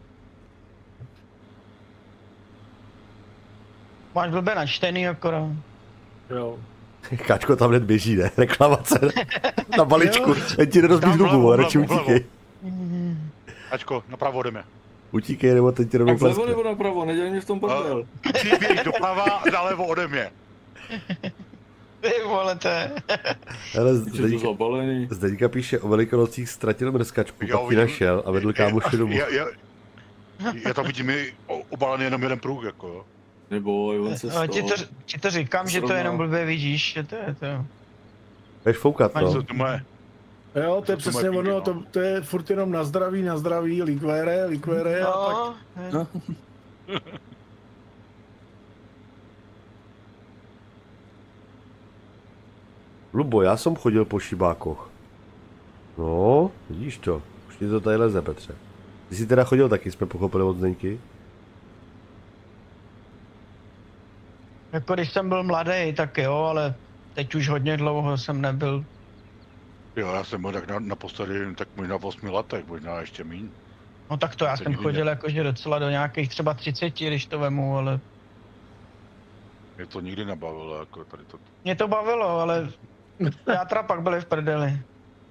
Máš blbě načtený akorát. Jo. Káčko tam hned běží, ne? Reklamace na balíčku. Ať ti nerozbíš hubu, radši utíkej. Ačko, napravo jdeme. Utíkej, nebo teď ti rovnou Tak vlevo pleskne. nebo napravo, nedělej mě v tom prdel. Ty běž doprava, nalevo ode mě. Ty vole, to je. Ale Je to zabalený. Zdeňka píše, o Velikonocích ztratil mrskačku, Jo, pak ji našel a vedl kámoši domů. Já tam vidím obalený jenom jeden pruh, jako jo. Nebo on se No, ti to říkám, že to jenom blbě vidíš, že to je to. Budeš foukat, no. Co to moje? Jo, to je To přesně moje ono, píky, to je furt jenom na zdraví, likvére a pak... No, Lubo, já jsem chodil po šibákoch. No, vidíš to. Už ti to tady leze, Petře. Ty jsi teda chodil taky, jsme pochopili od Zdeňky. jako když jsem byl mladý, tak jo, ale teď už hodně dlouho jsem nebyl. Jo, já jsem byl tak naposledy, tak možná v 8 letech, možná ještě míň. No tak to já To jsem nikdy chodil jakože docela do nějakých třeba 30, když to vemu, ale Mě to nikdy nebavilo, jako tady to. mě to bavilo, ale játra pak byly v prdeli.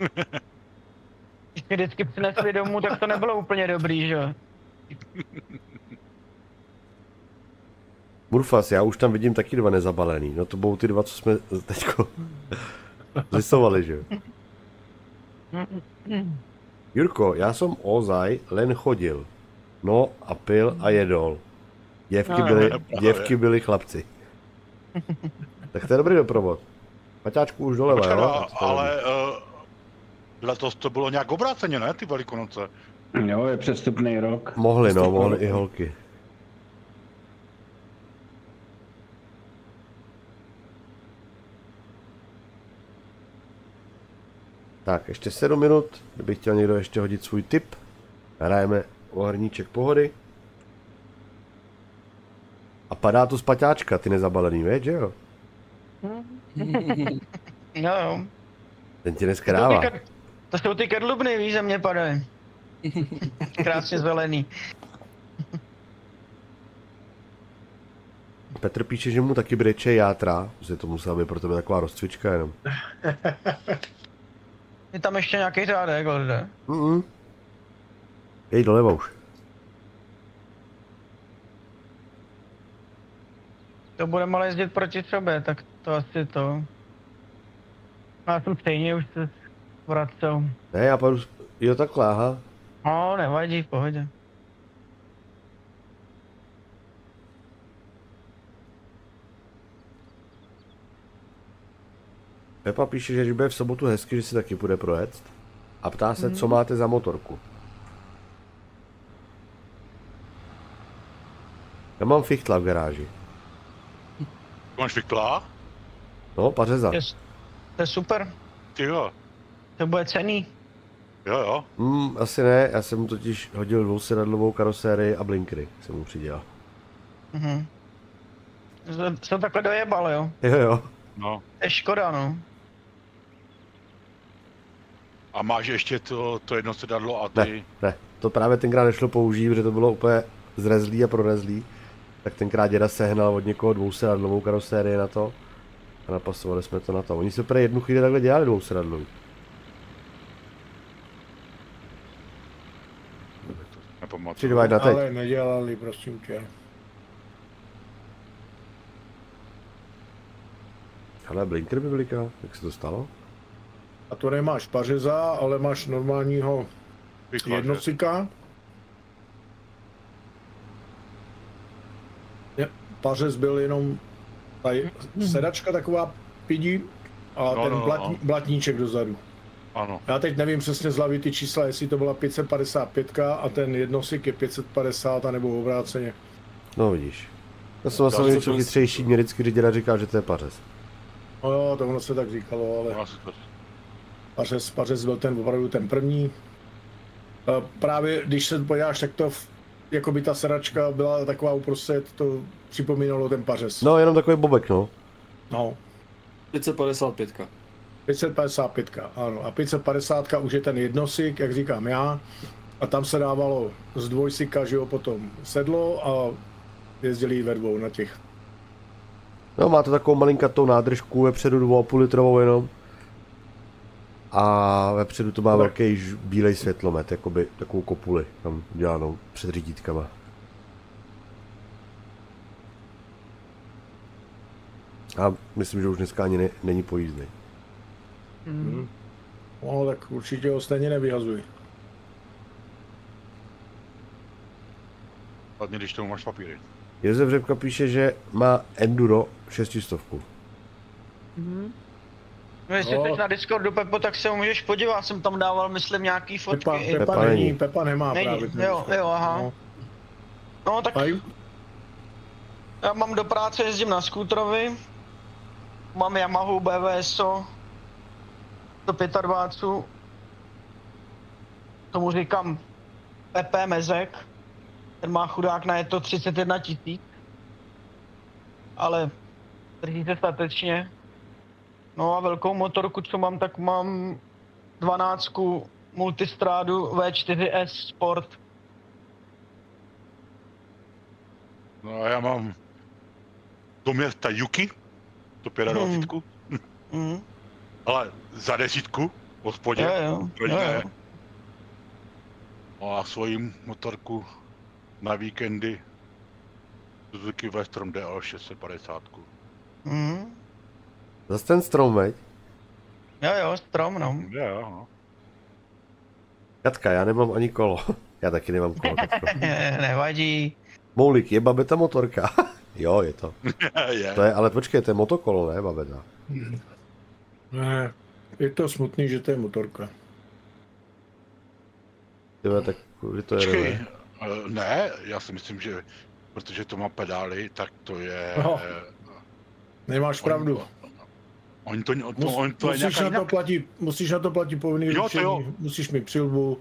Když mě vždycky přinesli domů, tak to nebylo úplně dobrý, že jo. Murfas, já už tam vidím taky dva nezabalený. No to budou ty dva, co jsme teďko zlisovali, že jo. Jurko, já jsem ozaj len chodil. No a pil a jedol. Děvky byly chlapci. Tak to je dobrý doprovod. Paťáčku už doleva, Počkej, jo? ale letos to bylo nějak obráceně, ne, ty Velikonoce? Jo, je přestupný rok. Mohli, no, mohli i holky. Tak, ještě 7 minut, kdyby chtěl někdo ještě hodit svůj tip. Hrajeme o hrníček pohody. A padá to z paťáčka, ty nezabalený, věď, že jo? Jo. Ten ti neskrává. To jsou ty kadlubny, víš, ze mě padají. Krásně zelený. Petr píše, že mu taky breče játra, že to musela být pro tebe taková rozcvička jenom. Je tam ještě nějaký řádek, Lorde. Jej doleva už. To budeme ale jezdit proti sobě, tak to asi to. Já jsem stejně už se vracel. Ne, já padu, jo takhle, aha. No, nevadí, v pohodě. Pepa píše, že když bude v sobotu hezky, že si taky půjde projet. A ptá se, co máte za motorku. Já mám fichtla v garáži. Máš Fichtla? No, pařeza. To je super, Ty jo. to bude cenný. Jo. Asi ne, já jsem mu totiž hodil dvousedadlovou karosérii a blinkry, jsem mu přidělal. Jsem takhle dojebal, jo. Jo. No. To je škoda, no. A máš ještě to jedno sedadlo a ty... Ne, to právě tenkrát nešlo použít, protože to bylo úplně zrezlý a prorezlý. Tak tenkrát děda sehnal od někoho dvousedadlovou karosérii na to. A napasovali jsme to na to. Oni se prý jednu chvíli takhle dělali dvousedadlový. Nepamatuji. 3-2-1 teď. Ale nedělali, prosím tě. Ale blinker by bliká, jak se to stalo? A to nemáš pařeza, ale máš normálního jednosika. Pařez byl jenom ta sedačka taková pidí a blatníček dozadu. Ano. Já teď nevím přesně z hlavy ty čísla, jestli to byla 555 a ten jednosik je 550 anebo obráceně. No vidíš. Já jsem vlastně něco chytřejší, mě vždycky děda říkal, že to je pařez. No jo, to ono se tak říkalo, ale pařez byl ten opravdu ten první. Právě když se podíváš, tak to jako by ta sedačka byla taková uprostřed, to připomínalo ten pařez. No, jenom takový bobek, no. No. 555. 555, ano. A 550 už je ten jednosik, jak říkám já. A tam se dávalo z dvojsika, že jo, potom sedlo a jezdili ve dvou na těch. No, má to takovou malinkatou nádržku, vepředu 2,5 litrovou jenom. A vepředu to má velký bílej světlomet, jakoby takovou kopuli tam dělanou před řídítkama. A myslím, že už dneska ani není pojízdný. No, tak určitě ho stejně nevyhazuj. Hlavně když tomu máš papíry. Josef Řepka píše, že má Enduro 600. No jestli jsi na Discordu, Pepo, tak se můžeš podívat, jsem tam dával, myslím, nějaký fotky. Pepa nemá není. právě. Jo, aha. No tak já mám do práce, jezdím na skútrovi. Mám Yamahu BVSO 125. Tomu říkám Pepe Mezek. Ten má chudák na je to 31 000. Ale drží se statečně. No a velkou motorku, co mám, tak mám 12 Multistrádu V4S Sport. No a já mám do města Yuki, to 25. Ale za 10, v hospodě. Jo. No a svoji motorku na víkendy Suzuki Western DL 650. Zas ten strom, veď? Jo, strom, no. Jo, no. Katka, já nemám ani kolo. Já taky nemám kolo, Katko. Nevadí. Moulik, je babeta motorka? Jo, je to. Je. To je, ale počkej, to je motokolo, ne babeta? Ne, je to smutný, že to je motorka. Tyhle, tak že to je... Počkej, ne, já si myslím, že protože to má pedály, tak to je... No. Nemáš pravdu. On to je nějaká... Musíš na to platit povinný ručení, musíš mít přilbu.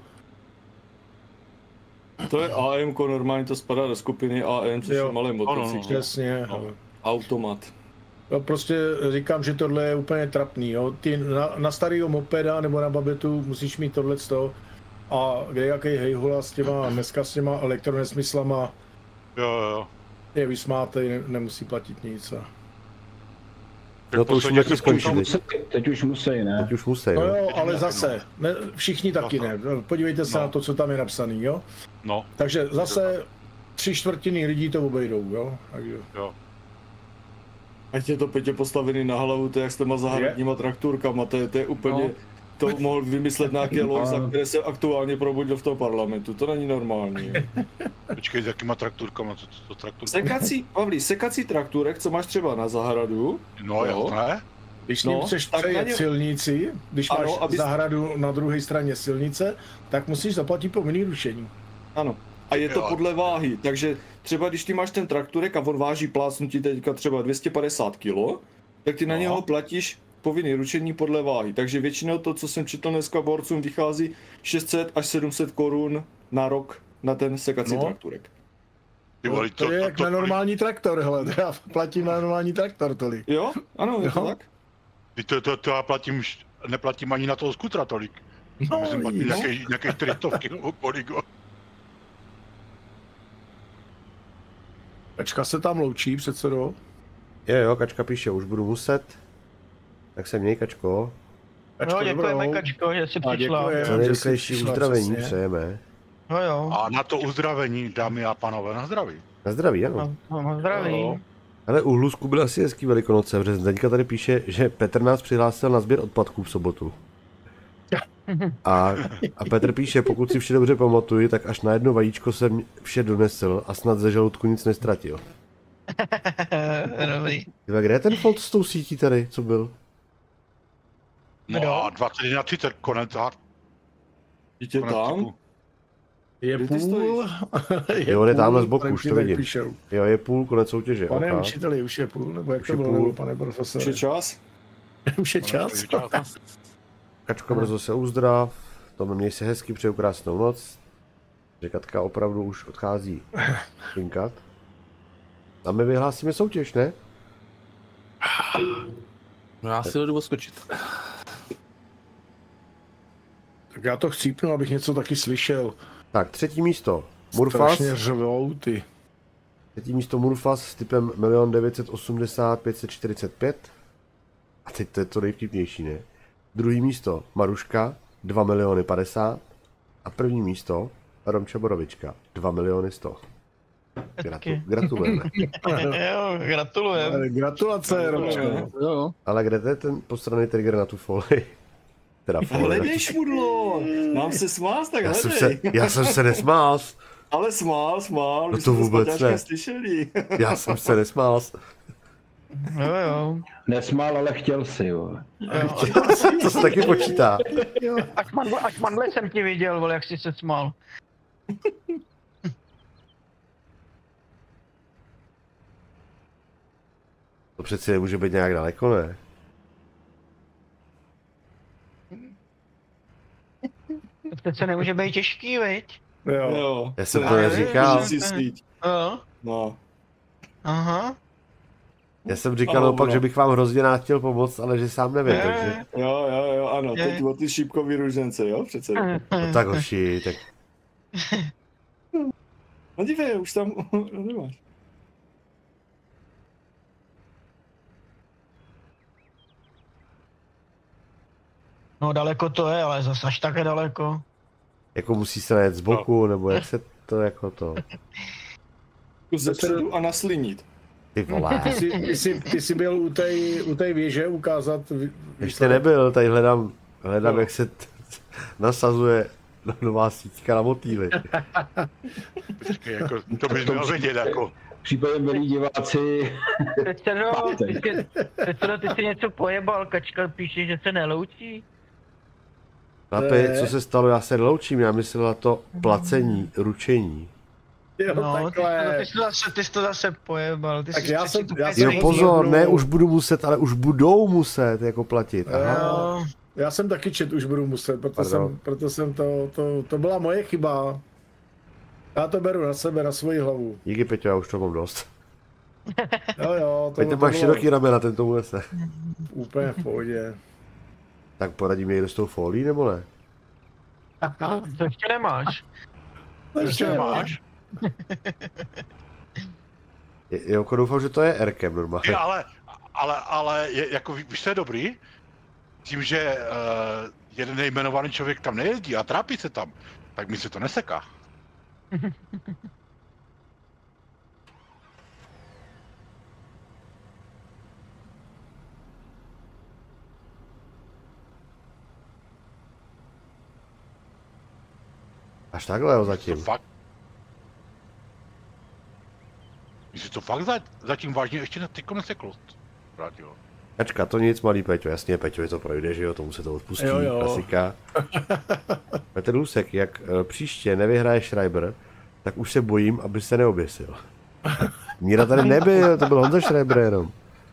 To je AM, normálně to spadá do skupiny AM, což je malý motocykl. Přesně. Automat. No, prostě říkám, že tohle je úplně trapný, jo. Ty na starýho mopeda nebo na babetu musíš mít tohleto a kdejaký hejhula dneska s těma elektronesmyslama je vysmátej, nemusí platit nic. No to už taky skončili. Teď už musí, ne? Teď už musí, no jo, ale zase, ne, všichni taky ne. Podívejte se na to, co tam je napsaný, jo? No. Takže zase 3/4 lidí to obejdou, jo? Takže. Jo. Ať je to Petě postavený na hlavu, to je jak s těma zahradníma trakturkama, to je úplně... No. To mohl vymyslet nějaký Lojza, který se aktuálně probudil v tom parlamentu, to není normální. Počkej, s jakýma trakturkama, co trakturka? Sekací trakturek, co máš třeba na zahradu. No jasné. Když ním chceš přejet silnici, když máš zahradu na druhé straně silnice, tak musíš zaplatit povinný ručení. Ano. A je to podle váhy, takže třeba když ty máš ten trakturek a on váží plácnutí teďka třeba 250 kg, tak ty na něho platíš povinný ručení podle váhy. Takže většinou to, co jsem četl dneska borcům, vychází 600 až 700 korun na rok na ten sekací trakturek. To je jak na normální traktor, hele, já platím na normální traktor tolik. Jo, ano, je to tak. To já neplatím ani na toho skutra tolik. No, myslím, platím nějaké 400 nebo kolik. Kačka se tam loučí, předsedo. Jo, Kačka píše, už budu muset. Tak se měj, Kačko. No, děkujeme, Kačko, že jsi přišla. Co nejrychlejší uzdravení přejeme. No jo. A na to uzdravení, dámy a pánové, na zdraví. Na zdraví, ano. Na zdraví. Ale u Hlusku byly asi hezký Velikonoce, protože Zdeňka tady píše, že Petr nás přihlásil na sběr odpadků v sobotu. A Petr píše, pokud si vše dobře pamatuji, tak až na jedno vajíčko jsem vše donesl a snad ze žaludku nic nestratil. Dobrý. Kde je ten folt s tou sítí tady, co byl? No a 21:30, konec a... Dítě tam? Je půl. Jo, on je tamhle z boku, už to vidím. Jo, je půl, konec soutěže. Pane učiteli, už je půl, nebo jak to bylo, nebo pane profesore? Už je čas? Už je čas? Kačko, brzo se uzdrav, Tome, měj se hezky, přeju krásnou noc. Že Katka opravdu už odchází pinkat. A my vyhlásíme soutěž, ne? No já si jdu odskočit. Tak já to chcípnu, abych něco taky slyšel. Tak, třetí místo. Murfas. Strašně řvou ty. Třetí místo Murfas s typem 1 980 545. A teď to je to nejvtipnější, ne? Druhý místo Maruška 2 050 000. A první místo Romča Borovička 2 100 000. Gratulujeme. Jo, gratulujeme. Gratulace, Romčko. Jo. Ale kde to je ten postranný trigger na tu folii? Teda folii. Hledej, šmudlo! Mám se smát, tak hledej. Já jsem se nesmál. Ale smál. No to vůbec ne. Slyšeli. Já jsem se nesmál. Jo. Nesmál, ale chtěl si, jo. To se taky počítá. Až mandle jsem ti viděl, vole, jak jsi se smál. To přeci nemůže být nějak daleko, ne? To přece nemůže být těžký, viď? Jo. Já jsem to neříkal. Jo. No. Aha. Já jsem říkal naopak, že bych vám hrozně rád chtěl pomoct, ale že sám nevím, takže... Jo, ano, teď o ty šípkový ružence, jo, přece. No tak hoši, tak... No dívej, už tam nemáš. No daleko to je, ale zase až také daleko. Jako musí se najet z boku, nebo jak se to jako to... Zepředu a naslinit. Ty vole. Ty jsi byl u té věže ukázat... Ještě nebyl, tady hledám jak se nasazuje nová síťka na motýly. Jako, to bys měl vědět, jako. V případě, milí diváci... Ty jsi něco pojebal, Kačka píše, že se neloučí. Chlapi, co se stalo, já se neloučím, já myslel na to placení, ručení. Jo, No, takhle. ty jsi to zase pojebal. Tak já jsem Jo, pozor, ne, už budu muset, ale už budou muset jako platit. Aha. Já jsem taky čet, už budu muset, proto jsem to byla moje chyba. Já to beru na sebe, na svoji hlavu. Díky, Peťo, já už to mám dost. Jo, Peťo máš široký ramena, ten to unese. Úplně v pohodě. Tak poradím někdo s tou folií, nebo ne? To ještě nemáš. Ještě nemáš? Jako doufám, že to je Rkem normálně. Ale jako víš, co je dobrý? Tím, že jeden nejmenovaný člověk tam nejezdí a trápí se tam, tak mi se to neseká. Až takhle jo zatím. Myslíš to fakt zatím vážně ještě tyko neseklo? Vrátil. Kačka, to nic, malý Peťo, jasně, Peťo, je to projde, že jo, tomu se to odpustí, jo. Klasika. Petr Lusek, jak příště nevyhraje Schreiber, tak už se bojím, aby se neoběsil. Míra tady nebyl, to byl Honza Schreiber jenom.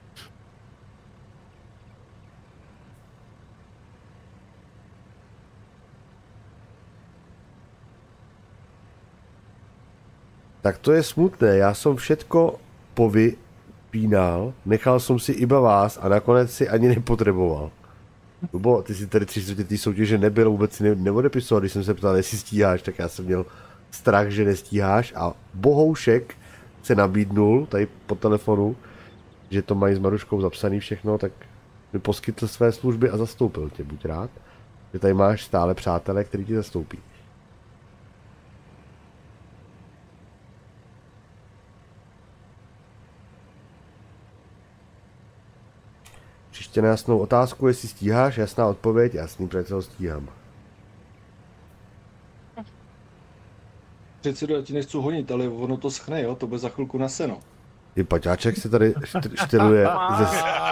Tak to je smutné, já jsem všetko povypínal, nechal jsem si iba vás a nakonec si ani nepotřeboval. Bo ty si tady 3/4 té soutěže nebyl, vůbec si neodepisoval, když jsem se ptal, jestli stíháš, tak já jsem měl strach, že nestíháš a Bohoušek se nabídnul tady po telefonu, že to mají s Maruškou zapsaný všechno, tak mi poskytl své služby a zastoupil tě, buď rád, že tady máš stále přátelé, který ti zastoupí. Příště na jasnou otázku, jestli stíháš, jasná odpověď, jasný, protože ho stíhám. Předsedo, já ti nechci honit, ale ono to schne, jo, to bude za chvilku na seno. Ty paťáček se tady štyluje ze...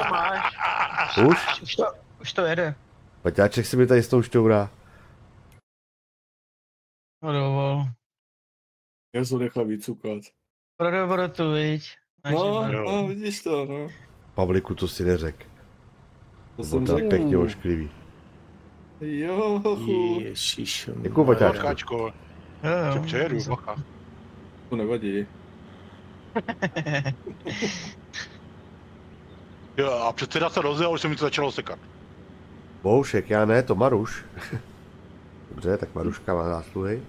Už to jede. Paťáček se mi tady s tou šťourá. No dovol. Já jsem nechal vycukat. Pro tu, viď. No, vidíš to, no. Pavliku, to si neřek. To jsem řekl. Pěkně ošklivý. Jo, Ježiš. Děkuju, paťáčku. Kačko. Přejedu, bacha. To nevadí. Jo, a předseda se rozjel, už se mi to začalo sekat. Bohušek, já ne, to Maruš. Dobře, tak Maruška má zásluhy.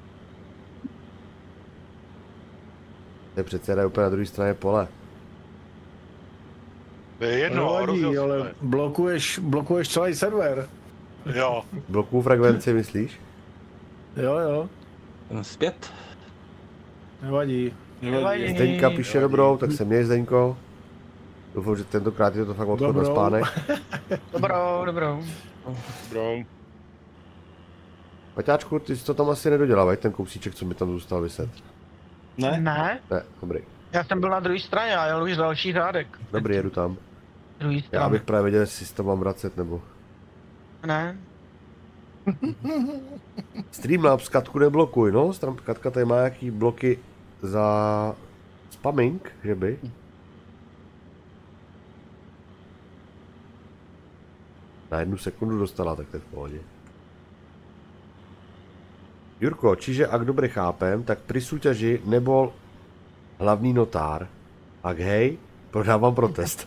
To je předseda úplně na druhé straně pole. To je jedno, nevadí, ale blokuješ celý server. Jo. Blokuju frekvenci, myslíš? Jo. Zpět. Nevadí. Nevadí. Zdeňka píše dobrou, tak se měj Zdeňko. Doufám, že tentokrát je to fakt odchod na spánek. Dobrou. Dobrou. Paťáčku, ty jsi to tam asi nedodělal, veď, ten kousíček, co mi tam zůstal vyset. Ne? Ne, Ne, dobrý. já jsem byl na druhé straně a jel už další řádek. Dobrý, jedu tam. Druhý Já straně. bych právě věděl, jestli si to mám vracet, nebo... Ne. Streamlabs, Katku neblokuj, no, Katka tady má nějaký bloky za spamming, že by? Na 1 sekundu dostala, tak to je v pohodě. Jurko, čiže ak dobre chápem, tak pri súťaži nebol hlavný notár. Ak hej, prodávám protest.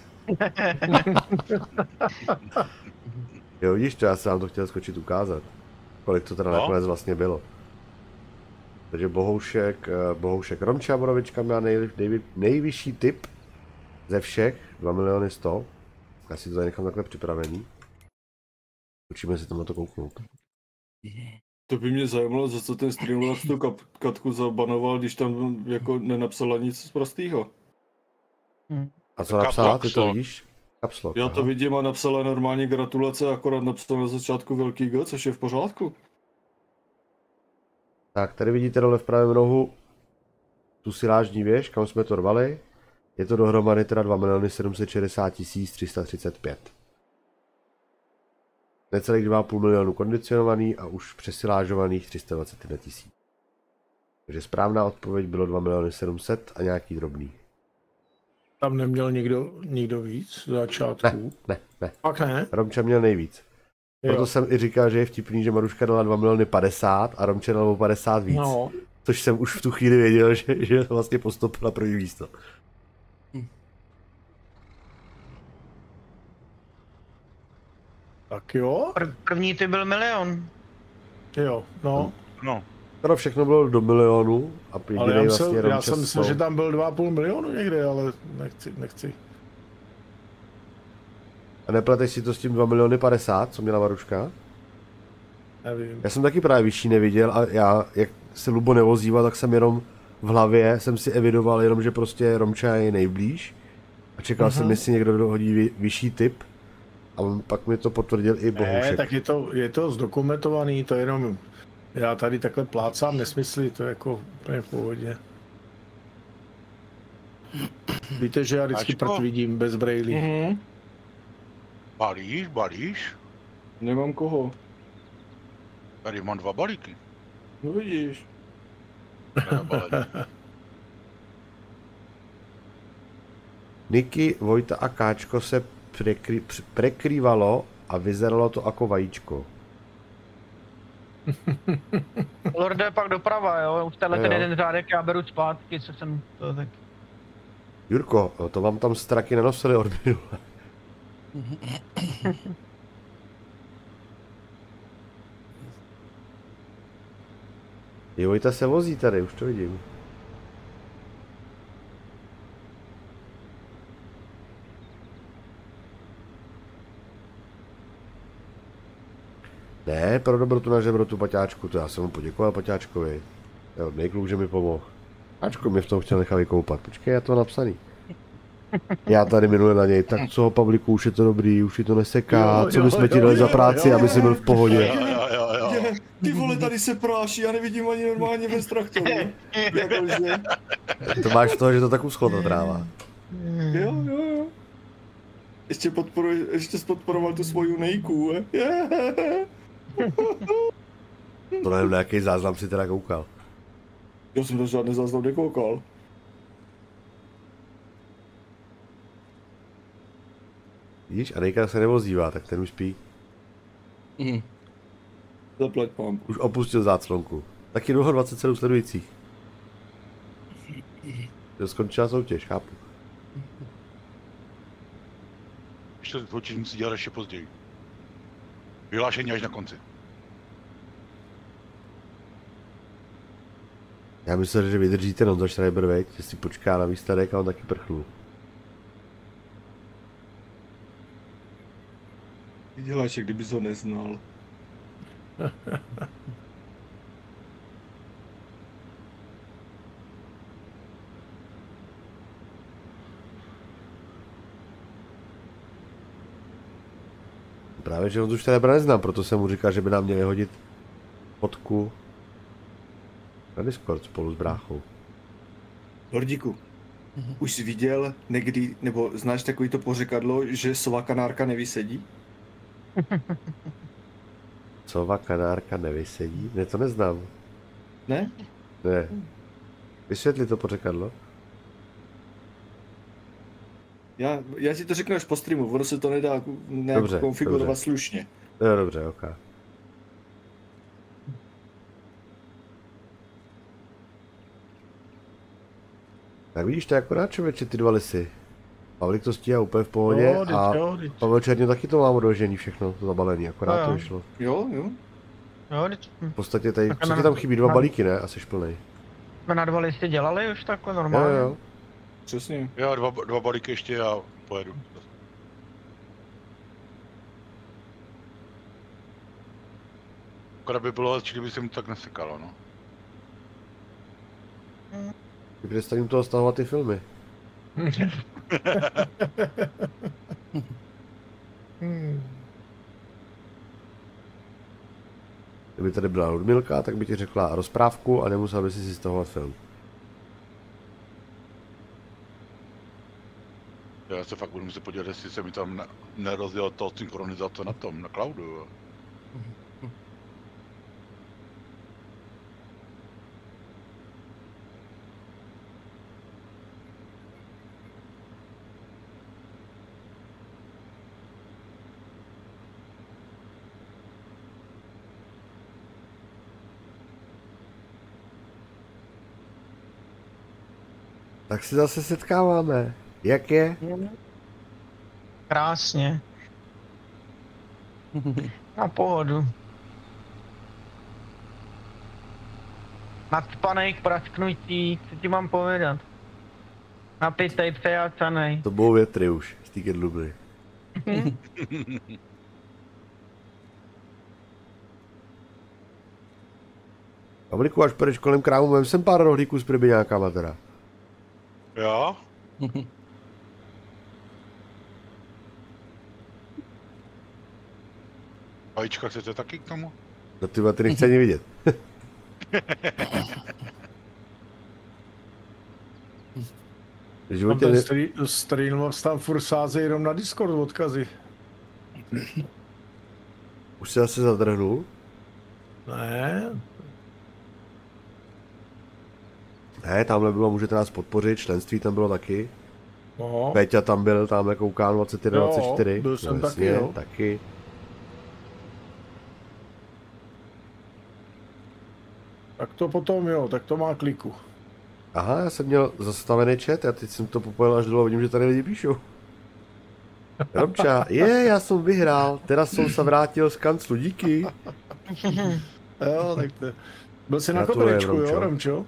Jo, vidíš to, já jsem vám to chtěl skočit ukázat. Kolik to teda nakonec vlastně bylo. Takže Bohoušek Romča Borovička měla nejvyšší tip ze všech, 2 100 000. Já si to tady nechám takhle připravený. Učíme si tam na to kouknout. To by mě zajímalo, za co ten Streamlabs tu Katku zabanoval, když tam jako nenapsala nic prostýho. A co napsala, ty to vidíš? Capslock, Já to vidím a napsala normálně gratulace, akorát napsala na začátku velký G, což je v pořádku. Tak, tady vidíte dole v pravém rohu tu silážní věž, kam jsme to rvali. Je to dohromady teda 2 760 335. Necelých 2,5 milionu kondicionovaný a už přesilážovaných 321 000. Takže správná odpověď bylo 2 700 000 a nějaký drobný. Tam neměl nikdo víc z začátku? Ne. Pak ne? Romča měl nejvíc. Proto jsem i říkal, že je vtipný, že Maruška dala 2 50 000 a Romča dala 50 víc. No. Což jsem už v tu chvíli věděl, že vlastně postoupila první místo. Tak jo? První ty byl 1 000 000. Jo, no. No. To všechno bylo do milionu a Ale jedinej vlastně já jsem myslel, že tam byl 2,5 milionu někde, ale nechci. A nepleteš si to s tím 2 50 000, co měla Maruška? Nevím. Já jsem taky právě vyšší neviděl a já, jak se Lubo nevozíval, tak jsem jenom v hlavě jsem si evidoval jenom, že prostě Romča je nejblíž. A čekal jsem, jestli někdo dohodí vyšší typ. A pak mi to potvrdil i Bohoušek. Ne, tak je to zdokumentovaný, to jenom já tady takhle plácám nesmysly, to je jako úplně v pohodě. Víte, že já vždycky prd vidím bez brejlí. Balíš? Nemám koho. Tady mám 2 balíky. No vidíš. Niky, Vojta a Káčko se prekrývalo a vyzeralo to jako vajíčko. Lorde, pak doprava, jo? Už tenhle ten jeden řádek já beru zpátky, co jsem to tak... Jurko, to vám tam straky nenosili od minule. Vojta se vozí tady, už to vidím. Ne, pro dobrotu na žebrotu Paťáčku, to já jsem mu poděkoval Paťáčkovi. Je hodnej kluk, že mi pomohl. Paťáčko mě v tom chtěl nechat vykoupat, počkej, já to napsaný. Já tady minule na něj, tak co Pavlíku, už je to dobrý, už je to neseká, co bychom ti dali za práci, aby si byl v pohodě. Ty vole, tady se práší, já nevidím ani normálně bez traktoru. Jakože. To máš z toho, že to tak uschlo ta tráva. Jo. Ještě spodporoval tu svoju nejku, To nevím, na jaký záznam si teda koukal. Já jsem to žádný záznam nekoukal. Vidíš, a Nejka se nevozívá, tak ten už spí. Zaplať pán. Už opustil záclonku. Taky dlouho 27 sledujících. To skončila soutěž, chápu. Ještě soutěž musí dělat ještě později. Vyhlášení až na konci. Já myslel, že vydržíte non za Schreiber, veď, že si počká na výsledek a on taky prchnul. Děláš, kdybys ho neznal. Právě, že on už Terebra neznám, proto jsem mu říkal, že by nám měli hodit fotku na Discord spolu s bráchou. Lordíku, už jsi viděl někdy, nebo znáš takový to pořekadlo, že sova kanárka nevysedí? Sova kanárka nevysedí? Ne, to neznám. Ne? Ne. Vysvětli to pořekadlo. Já si to řeknu až po streamu, ono se to nedá nějak Dobře, konfigurovat dobře. slušně. Jo, dobře, ok. Tak vidíš, to je akorát člověče, ty dva lisy. Pavlik to stíhá úplně v pohodě a Pavel Černý taky to mám odložený všechno, to zabalený, akorát to vyšlo. Jo. V podstatě tady, co ti tam chybí, 2 balíky, ne? Asi plnej. Jsme na 2 listy dělali už takhle normálně. Jo. Přesně. Jo, 2 balíky ještě a pojedu. Akorát by bylo hezčí, kdyby se mi tak nesekalo, no. Přestaním toho stahovat ty filmy. Kdyby tady byla Ludmilka, tak by ti řekla rozprávku a nemusel by si stahovat film. Já se fakt budu muset podívat, jestli se mi tam nerozdělil to synchronizace na tom, na cloudu, jo. Tak se zase setkáváme. Jak je? Krásně. Na pohodu. Nadspanej k prasknutí, co ti mám povědat? Napitej, přejácanej. To budou větry už, z té Kedlubny. Pavliku, až půjdeš kolem krámu, vem sem pár rohlíků s pribiňákama teda. Jo? Vajíčka chcete taky k tomu? No ty nechci ani vidět. V životě ne... Streamoval tam furt sázejí jenom na Discord odkazy. Už se zase zadrhnul? Ne. Ne, tamhle bylo, můžete nás podpořit, členství tam bylo taky. No. Péťa tam byl, tamhle koukám 21-24. Byl jsem no, taky, jasně, jo. Taky. Tak to potom jo, tak to má kliku. Aha, já jsem měl zastavený chat, já teď jsem to popojil až dolů, vidím, že tady lidi píšou. Romča, já jsem vyhrál, teraz jsem se vrátil z kanclu, díky. Jo, tak to... Byl jsi na Gratulujem, koberečku, Romčo. jo, Romčo?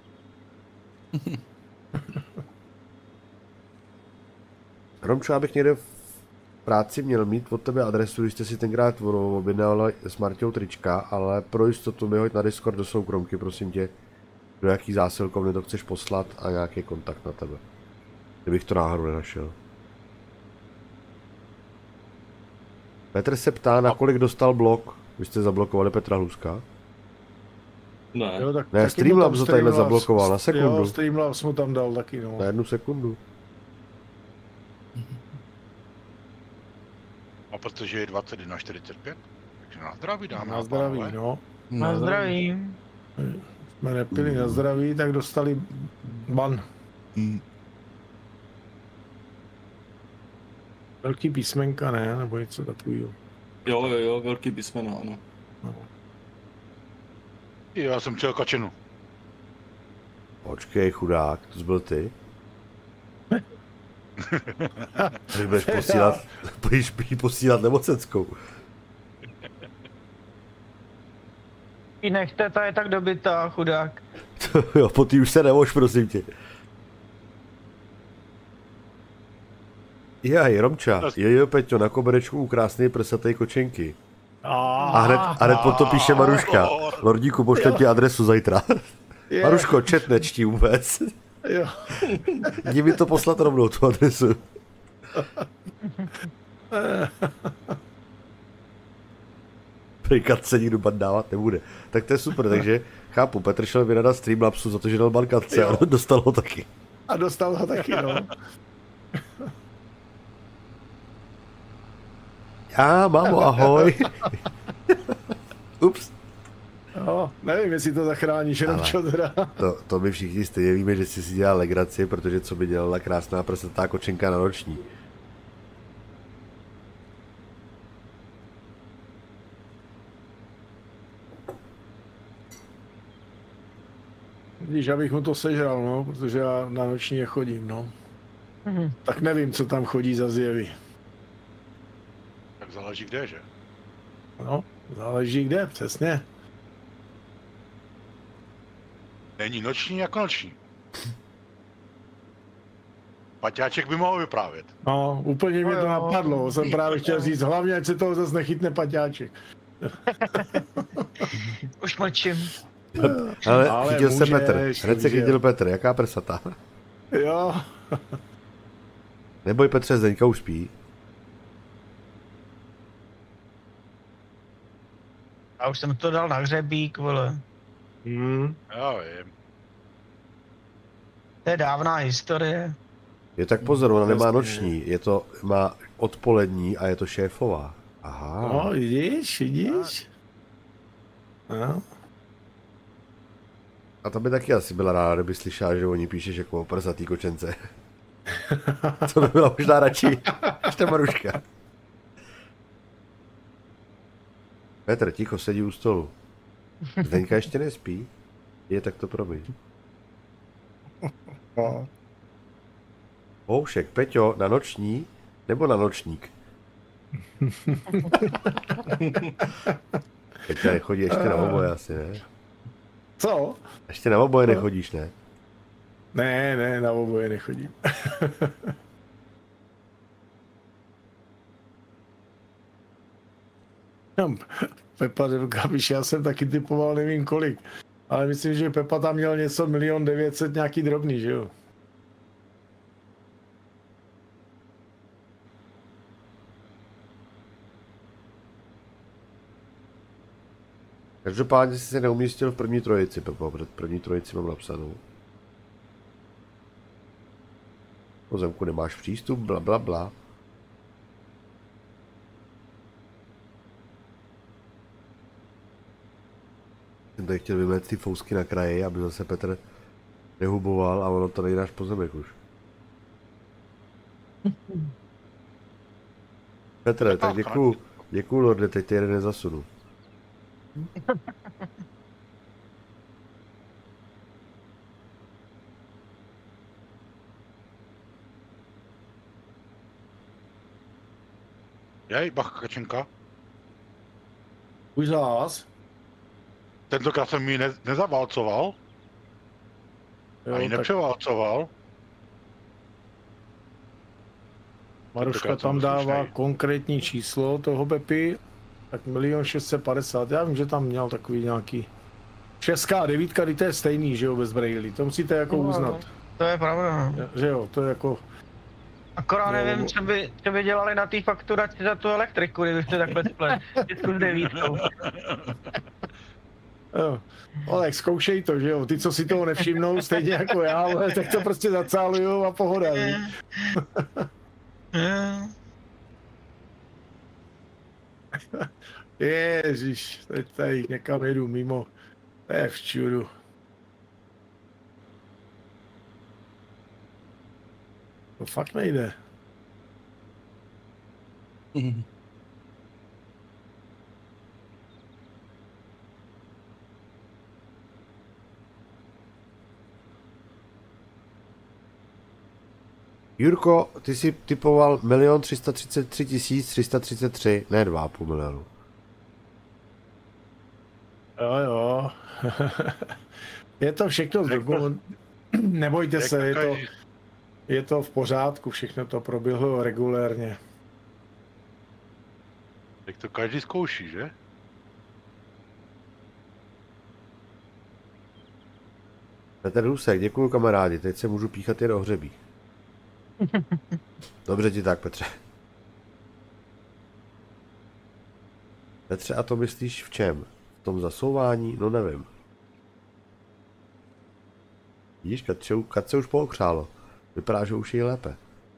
Romčo, abych někde v práci měl mít od tebe adresu, když jste si tenkrát objednal s Marťou trička, ale pro jistotu mi hoď na Discord do soukromky, prosím tě, do jaký zásilkovny to chceš poslat a nějaký kontakt na tebe. Kdybych to náhodou nenašel. Petr se ptá, na kolik dostal blok. Vy jste zablokovali Petra Hluska? Ne. Jo, tak, Ne, taky mu Streamlabs tam to tadyhle Streamlabs- zablokoval na sekundu. Jo, Streamlabs mu tam dal taky, no. Na 1 sekundu. A protože je 21:45, takže na zdraví dáme. Na zdraví, no. Na zdraví. Jsme nepili na zdraví, tak dostali ban. Velký písmenka, ne? Nebo něco takového. Jo, velký písmeno, ano. Já jsem přijel kačenu. Počkej, chudák, to jsi byl ty? Když budeš posílat, budeš posílat nemocenskou. I nechte, ta je tak dobytá, chudák. Jo, po tý už se nemož, prosím tě. Jaj, Romča, jo, Peťo, na koberečku krásný prsatej kočenky. A hned potom píše Maruška. Lordíku, pošlem ti adresu zítra. Maruško, chat nečtí vůbec. Jo. Jdi mi to poslat rovnou, tu adresu. Prejkat se nikdo ban dávat nebude. Tak to je super, takže chápu, Petr šel vynadat Streamlabsu za to, že dal ban katce a dostal ho taky. A dostal ho taky, no. Já, mámo, ahoj. Ups. No, nevím, jestli to zachráníš, jenom čodra. To my všichni stejně víme, že jsi si dělal legraci, protože co by dělala krásná prsatá kočenka na noční. Vidíš, abych mu to sežral, no, protože já na noční nechodím, no. Tak nevím, co tam chodí za zjevy. Tak záleží kde, že? No, záleží kde, přesně. Není noční jako noční. Paťáček by mohl vyprávět. No, úplně mě to napadlo, jsem právě chtěl říct, hlavně ať se toho zase nechytne Paťáček. Už mlčím. Ale chytil se Petr, hned se chytil Petr, jaká prsata. Jo. Neboj Petře, Zdeňka už spí. A už jsem to dal na hřebík, vole. Já vím. To je dávná historie. Je tak pozor, ona nemá noční, má odpolední a je to šéfová. Aha. No, vidíš? No. A ta by taky asi byla ráda, kdyby slyšela, že oni píšeš jako o prsatý kočence. To by byla možná radši, než ta Maruška. Petr, ticho, sedí u stolu. Zdeňka ještě nespí? Tak to promiň. Houšek, Peťo, na noční nebo na nočník? Peťa nechodí ještě na oboje asi, ne? Co? Ještě na oboje nechodíš, ne? Ne, na oboje nechodím. Pepa Gabiš, já jsem taky typoval nevím kolik, ale myslím, že Pepa tam měl něco 1 900 000 nějaký drobný, že jo? Každopádně jsi se neumístil v první trojici, Pepo, protože první trojici mám napsanou. Pozemku nemáš přístup, bla bla bla. Jsem tady chtěl vymet ty fousky na kraji, aby zase Petr nehuboval a ono to nejde náš pozemek už. Petr, tak děkuju lorde, teď ty jeden nezasunu. Jej, bacha kačenka. Už zás? Tentokrát jsem ji nezaválcoval. Ani nepřeválcoval. Maruška tam dává konkrétní číslo toho Pepy, tak 1 650 000, já vím, že tam měl takový nějaký 6 a 9, to je stejný, že jo, bez brailí, to musíte jako uznat. To je pravda. Že jo, to je jako... Akorát nevím, co by dělali na té fakturaci za tu elektriku, když to takhle splet. Vždycky s 9. Jo, ale zkoušej to, že jo, ty, co si toho nevšimnou, stejně jako já, ale tak to prostě zacálujou a pohoda, Ježiš, teď tady někam jedu mimo, to je v čudu. To fakt nejde. Jurko, ty jsi typoval 1 333 333, ne 2,5 milionu. Jo. Je to všechno nebojte se, je to v pořádku, všechno to proběhlo regulérně. Tak to každý zkouší, že? Petr Husek, děkuju kamarádi, teď se můžu píchat jen o hřebí. Dobře ti tak, Petře. Petře, a to myslíš v čem? V tom zasouvání? No nevím. Vidíš, Katce už pookřálo. Vypadá, že už je lépe.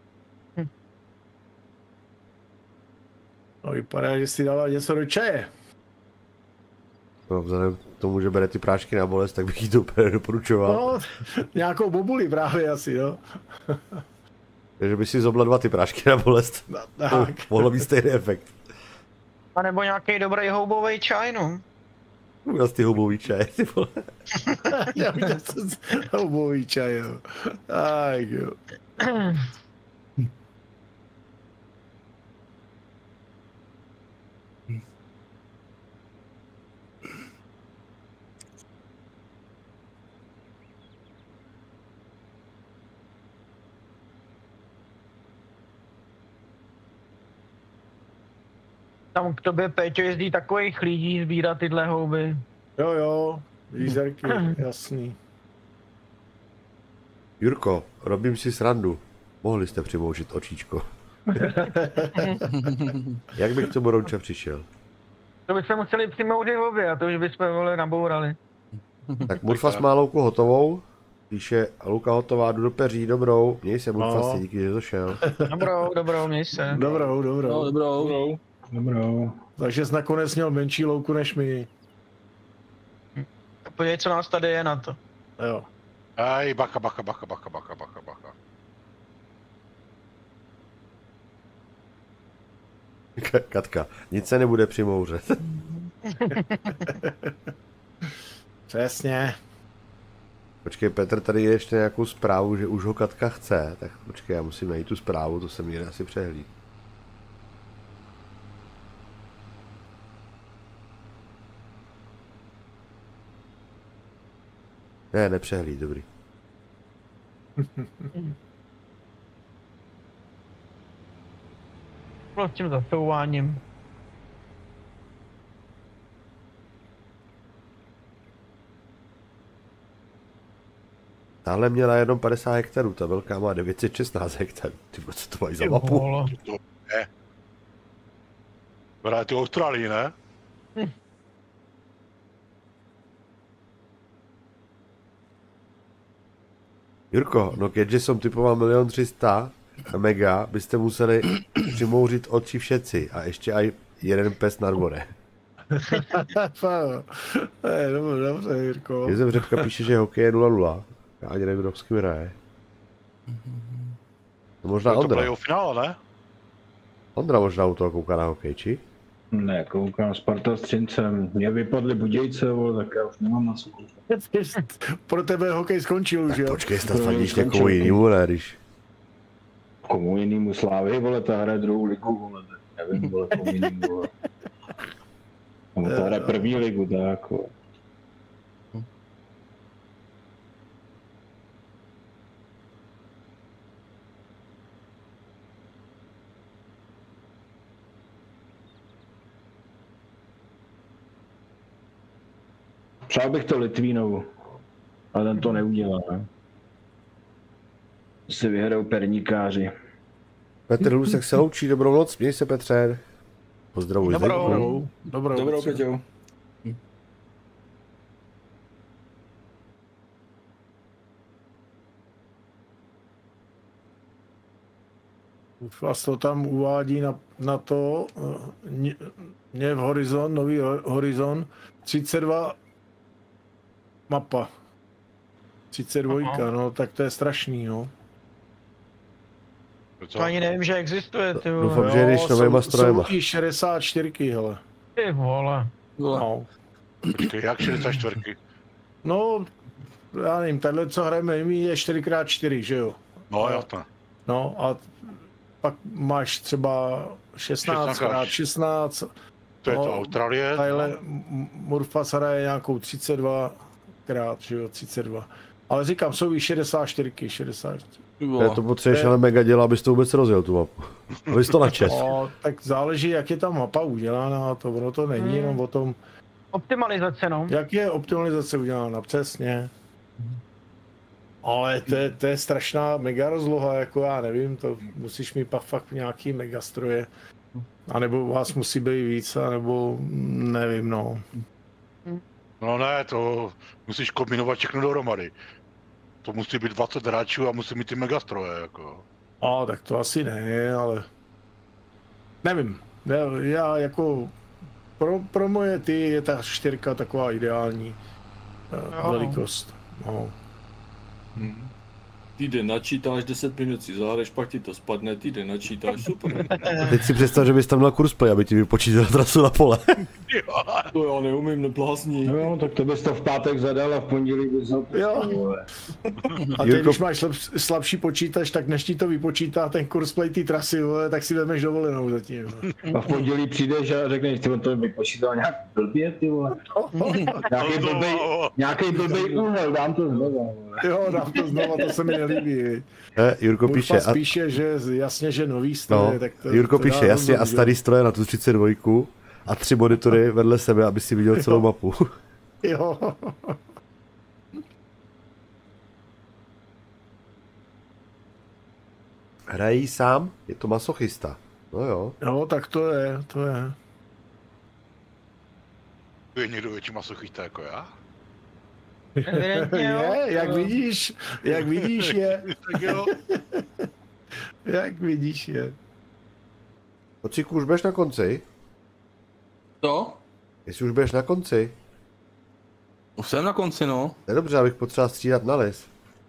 No vypadá, že si dala něco do čaje. No, vzhledem k tomu, že bere ty prášky na bolest, tak bych jí to úplně doporučoval. No, nějakou bobuli právě asi, jo. Takže by si zobla 2 ty prášky na bolest. No, tak. Mohlo být stejný efekt. A nebo nějaký dobrý houbový čaj, no. Měl jsi ty houbový čaj, ty vole. Já viděl jsem houbový čaj, jo. Aj, jo. Tam k tobě, Péťo, jezdí takových lidí sbírat tyhle houby. Jo, výzerky, jasný. Jurko, robím si srandu. Mohli jste přimoužit očíčko. Jak bych k tomu Rouče přišel? To bychom museli přimouřit houby a to už bychom vole nabourali. Tak Murfas má louku hotovou. Píše, Luka hotová, jdu do peří, dobrou. Měj se, Murfas, díky, že došel. Dobrou, měj se. Dobrou. No, dobrou. Dobrou. Takže jsi nakonec měl menší louku než my. Podívej, co nás tady je na to. Jo. Aj, bacha. Katka, nic se nebude přimouřet. Přesně. Počkej, Petr tady je ještě nějakou zprávu, že už ho Katka chce. Tak počkej, já musím najít tu zprávu, to jsem někde asi přehlíd. Ne, nepřehlíd, dobrý. Bylo s tím zasouváním. Tahle měla jenom 50 hektarů, ta velká má 916 hektarů. Ty co to mají za mapu? To je. Byla ty Austrálii, ne? Jurko, no keďže jsem typoval 1 300 000 mega, byste museli přimouřit oči všetci a ještě aj jeden pes na dvore. Dobře, Jirko. Jezef Řepka píše, že hokej je 0-0. Já ani nevím, kdo s kým hraje. No možná To bylo Ondra. jeho finále, ne? Ondra možná u toho kouká na hokej, či? Ne, koukám Sparta s Třincem. Mě vypadly Budějce, vole, tak já už nemám na co koukat. Pro tebe hokej skončil už, Tak jo? počkej, snad fandíš někomu jinému, ne, když... Komu jinému Slávy, vole, ta hraje druhou ligu, vole, tak nevím, vole, komu jinému, vole. Nebo ta hraje první ligu, tak, vole. Přál bych to Litvínovu, ale ten to neudělá, ne? Si vyhrajou perníkáři. Petr Hlusek se loučí, dobrou noc, měj se Petře. Pozdravuj Zdenku. Dobrou, Peťo. Vás to tam uvádí na to, mě v Horizon, nový Horizon, 32 mapa. 32, no, tak to je strašný, no. To ani nevím, že existuje, ty vole. Doufám, že jdeš novýma strojema. Jsou i 64, hele. Ty vole. No. Počkej, jak 64? No, já nevím, tahle, co hrajeme, my je 4x4, že jo? No, jasně. No a pak máš třeba 16x16. To je no, to Austrálie. Tahle Murfas hraje nějakou 32 krát, že jo, 32. Ale říkám, jsou i 64, 64. To potřebuješ ale mega dělat, abys to vůbec rozjel tu mapu. Abys to načes. No, tak záleží, jak je ta mapa udělána, to ono to není jenom o tom, Optimalizace, no. jak je optimalizace udělána, přesně. Ale to je strašná mega rozloha, jako já nevím, to musíš mít pak fakt nějaký megastroje. A nebo vás musí být víc, nebo nevím, no. No ne, to musíš kombinovat všechno dohromady. To musí být 20 hráčů a musí mít ty megastroje, jako. A tak to asi ne, ale... Nevím, já jako... Pro moje ty je ta 4 taková ideální velikost. No. Týden načítáš, 10 minut si zahraješ, pak ti to spadne, týden načítáš, super. Teď si představ, že bys tam měl kurz play, aby ti vypočítal trasu na pole. To já neumím, neblázní. No, tak to bys to v pátek zadal a v pondělí bys ho... Jo. A ty, když máš slabší počítač, tak než ti to vypočítá ten kurz play té trasy, vole, tak si vezmeš dovolenou zatím. A v pondělí přijdeš a řekneš, ty on to vypočítal nějak blbě, ty vole. Nějaký blbej úhel, dám to znova. Jo, dám to znova, to se mi nelíbí. Jurko píše, píše, že jasně, že nový stroje, no, tak to... Jurko píše, jasně, a starý stroje na tu 32 a 3 monitory vedle sebe, aby si viděl celou mapu. Jo. Hrají sám? Je to masochista. No jo. Jo, tak to je. Je někdo větší masochista jako já? Je, jak vidíš je. Tak jo. Jak vidíš je. Pociku, už budeš na konci? To? Jestli už budeš na konci? Už jsem na konci, no. Je dobře, abych potřeboval střídat na les.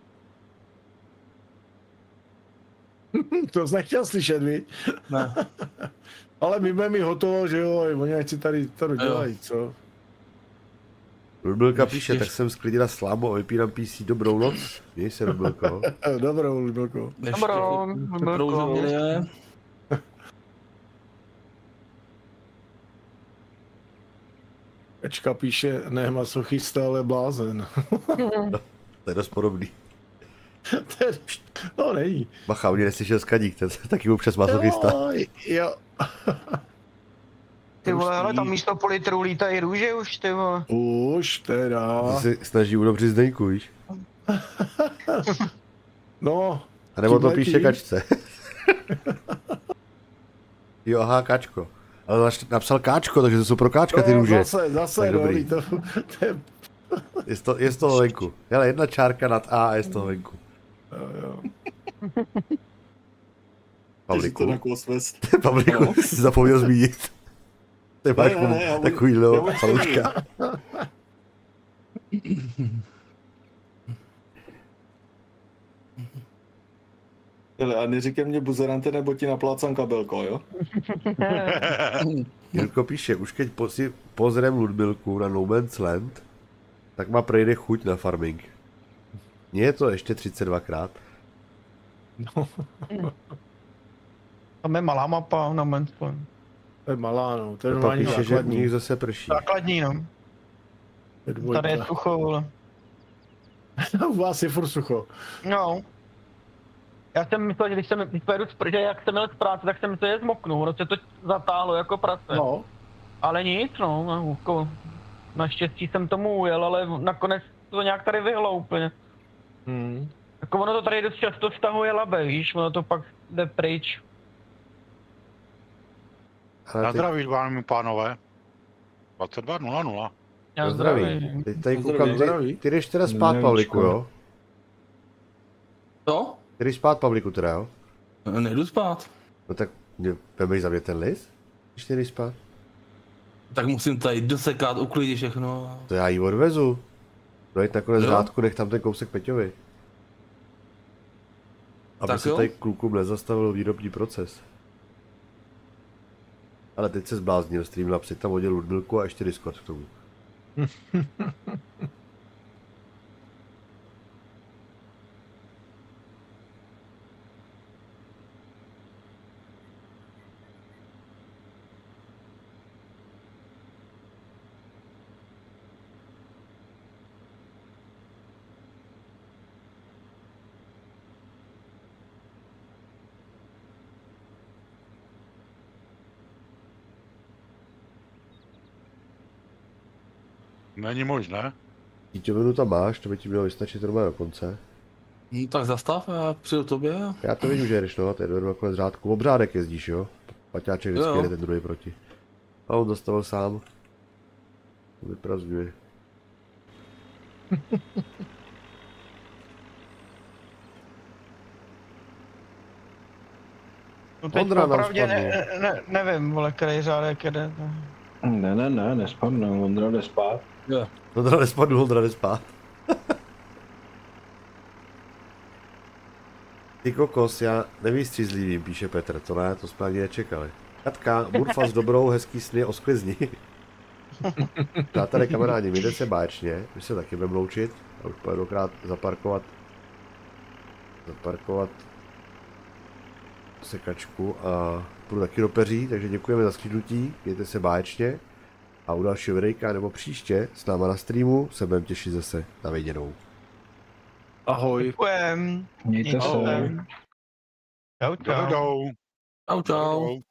To jsi nechtěl slyšet, viď? Ne. Ale my budeme mít hotovo, že jo, oni ať si tady to dodělají, co? Ludmilka píše, tak jsem sklidila slámu a vypínám PC. Dobrou noc. Měj se, Ludmilko. Dobrou, Ludmilko. Dobrou, Ludmilko. Ečka píše, ne masochista, ale blázen. No, to je dost podobný. No, není. Bacha, mě neslyšel Skadík, ten taky občas masochista. Jo. Ty vole, ale tam místo půl litru lítají růže už, ty vole. Už teda. To se snaží udobřit Zdeňku, víš? No. A nebo to píše Kačce. Jo, aha, Káčko. Ale napsal Káčko, takže to jsou pro Káčka ty růže. Zase, dobrý. Je z toho venku. Hele, jedna čárka nad A a je z toho venku. Jo. Pavliku. Pavliku, jsi zapomněl zmínit. Ty máš takovýhle paluška. Hele, a neříkej mě buzerante, nebo ti naplácám kabelko, jo? Jirko píše, už keď si pozriem Ludmilku na No Man's Land, tak ma prejde chuť na farming. Nie je to ještě 32krát. No. Tam je malá mapa na Man's Land. To je malá, no. To je To normální píše, že u základní. nich zase prší. Základní, no. Tady je sucho, vole. U vás je furt sucho. No. Já jsem myslel, že když pojedu jak jsem měl z práce, tak jsem myslel, že zmoknu, ono se to zatáhlo jako prase. No. Ale nic, no, jako, naštěstí jsem tomu ujel, ale nakonec to nějak tady vyhlo úplně. Jako ono to tady dost často vztahuje labe, víš, ono to pak jde pryč. Na zdraví, vámi pánové. 22:00. Já zdravím. Teď tady koukám, ty jdeš teda spát, Pavliku, jo? To? Ty jdeš spát, Pavliku, teda, jo? Nejdu spát. No tak vemej za mě ten list, když ty jdeš spát. Tak musím tady dosekat, uklidit všechno. To já ji odvezu. Dojď nakonec Jo. řádku, nech tam ten kousek Peťovi. Aby Tak se jo. tady klukům nezastavil výrobní proces. Ale teď se zbláznil, Streamlabs, tam hodil Ludmilku a ještě Discord k tomu. Není možné. Díťovinu tam máš, to by ti mělo vystačit normálně do konce. No tak zastav, já přijdu tobě. Já to vidím, že jedeš, no, to je nakonec řádku. Obřádek jezdíš, jo? Paťáček vždycky jede ten druhý proti. A on dostavil sám. Vyprazdňuje. No teď popravdě nevím, vole, který řádek jede. Ne, nespadnu, Ondra jde spát. Jo. Ondra nespadl, Ondra jde spát. Ty kokos, já nevystřízlivým, píše Petr, to ne, to jsme ani nečekali. Katka, Murfa s dobrou, hezký sny, osklizni. Přátelé, kamarádi, mějte se báječně, my se taky budeme loučit. A už pojedokrát zaparkovat sekačku a půjdu taky do peří, takže děkujeme za sklidnutí, mějte se báječně. A u dalšího videjka nebo příště s náma na streamu se budeme těšit zase na viděnou. Ahoj. Děkujem. Mějte se. Čau, čau. Čau, čau.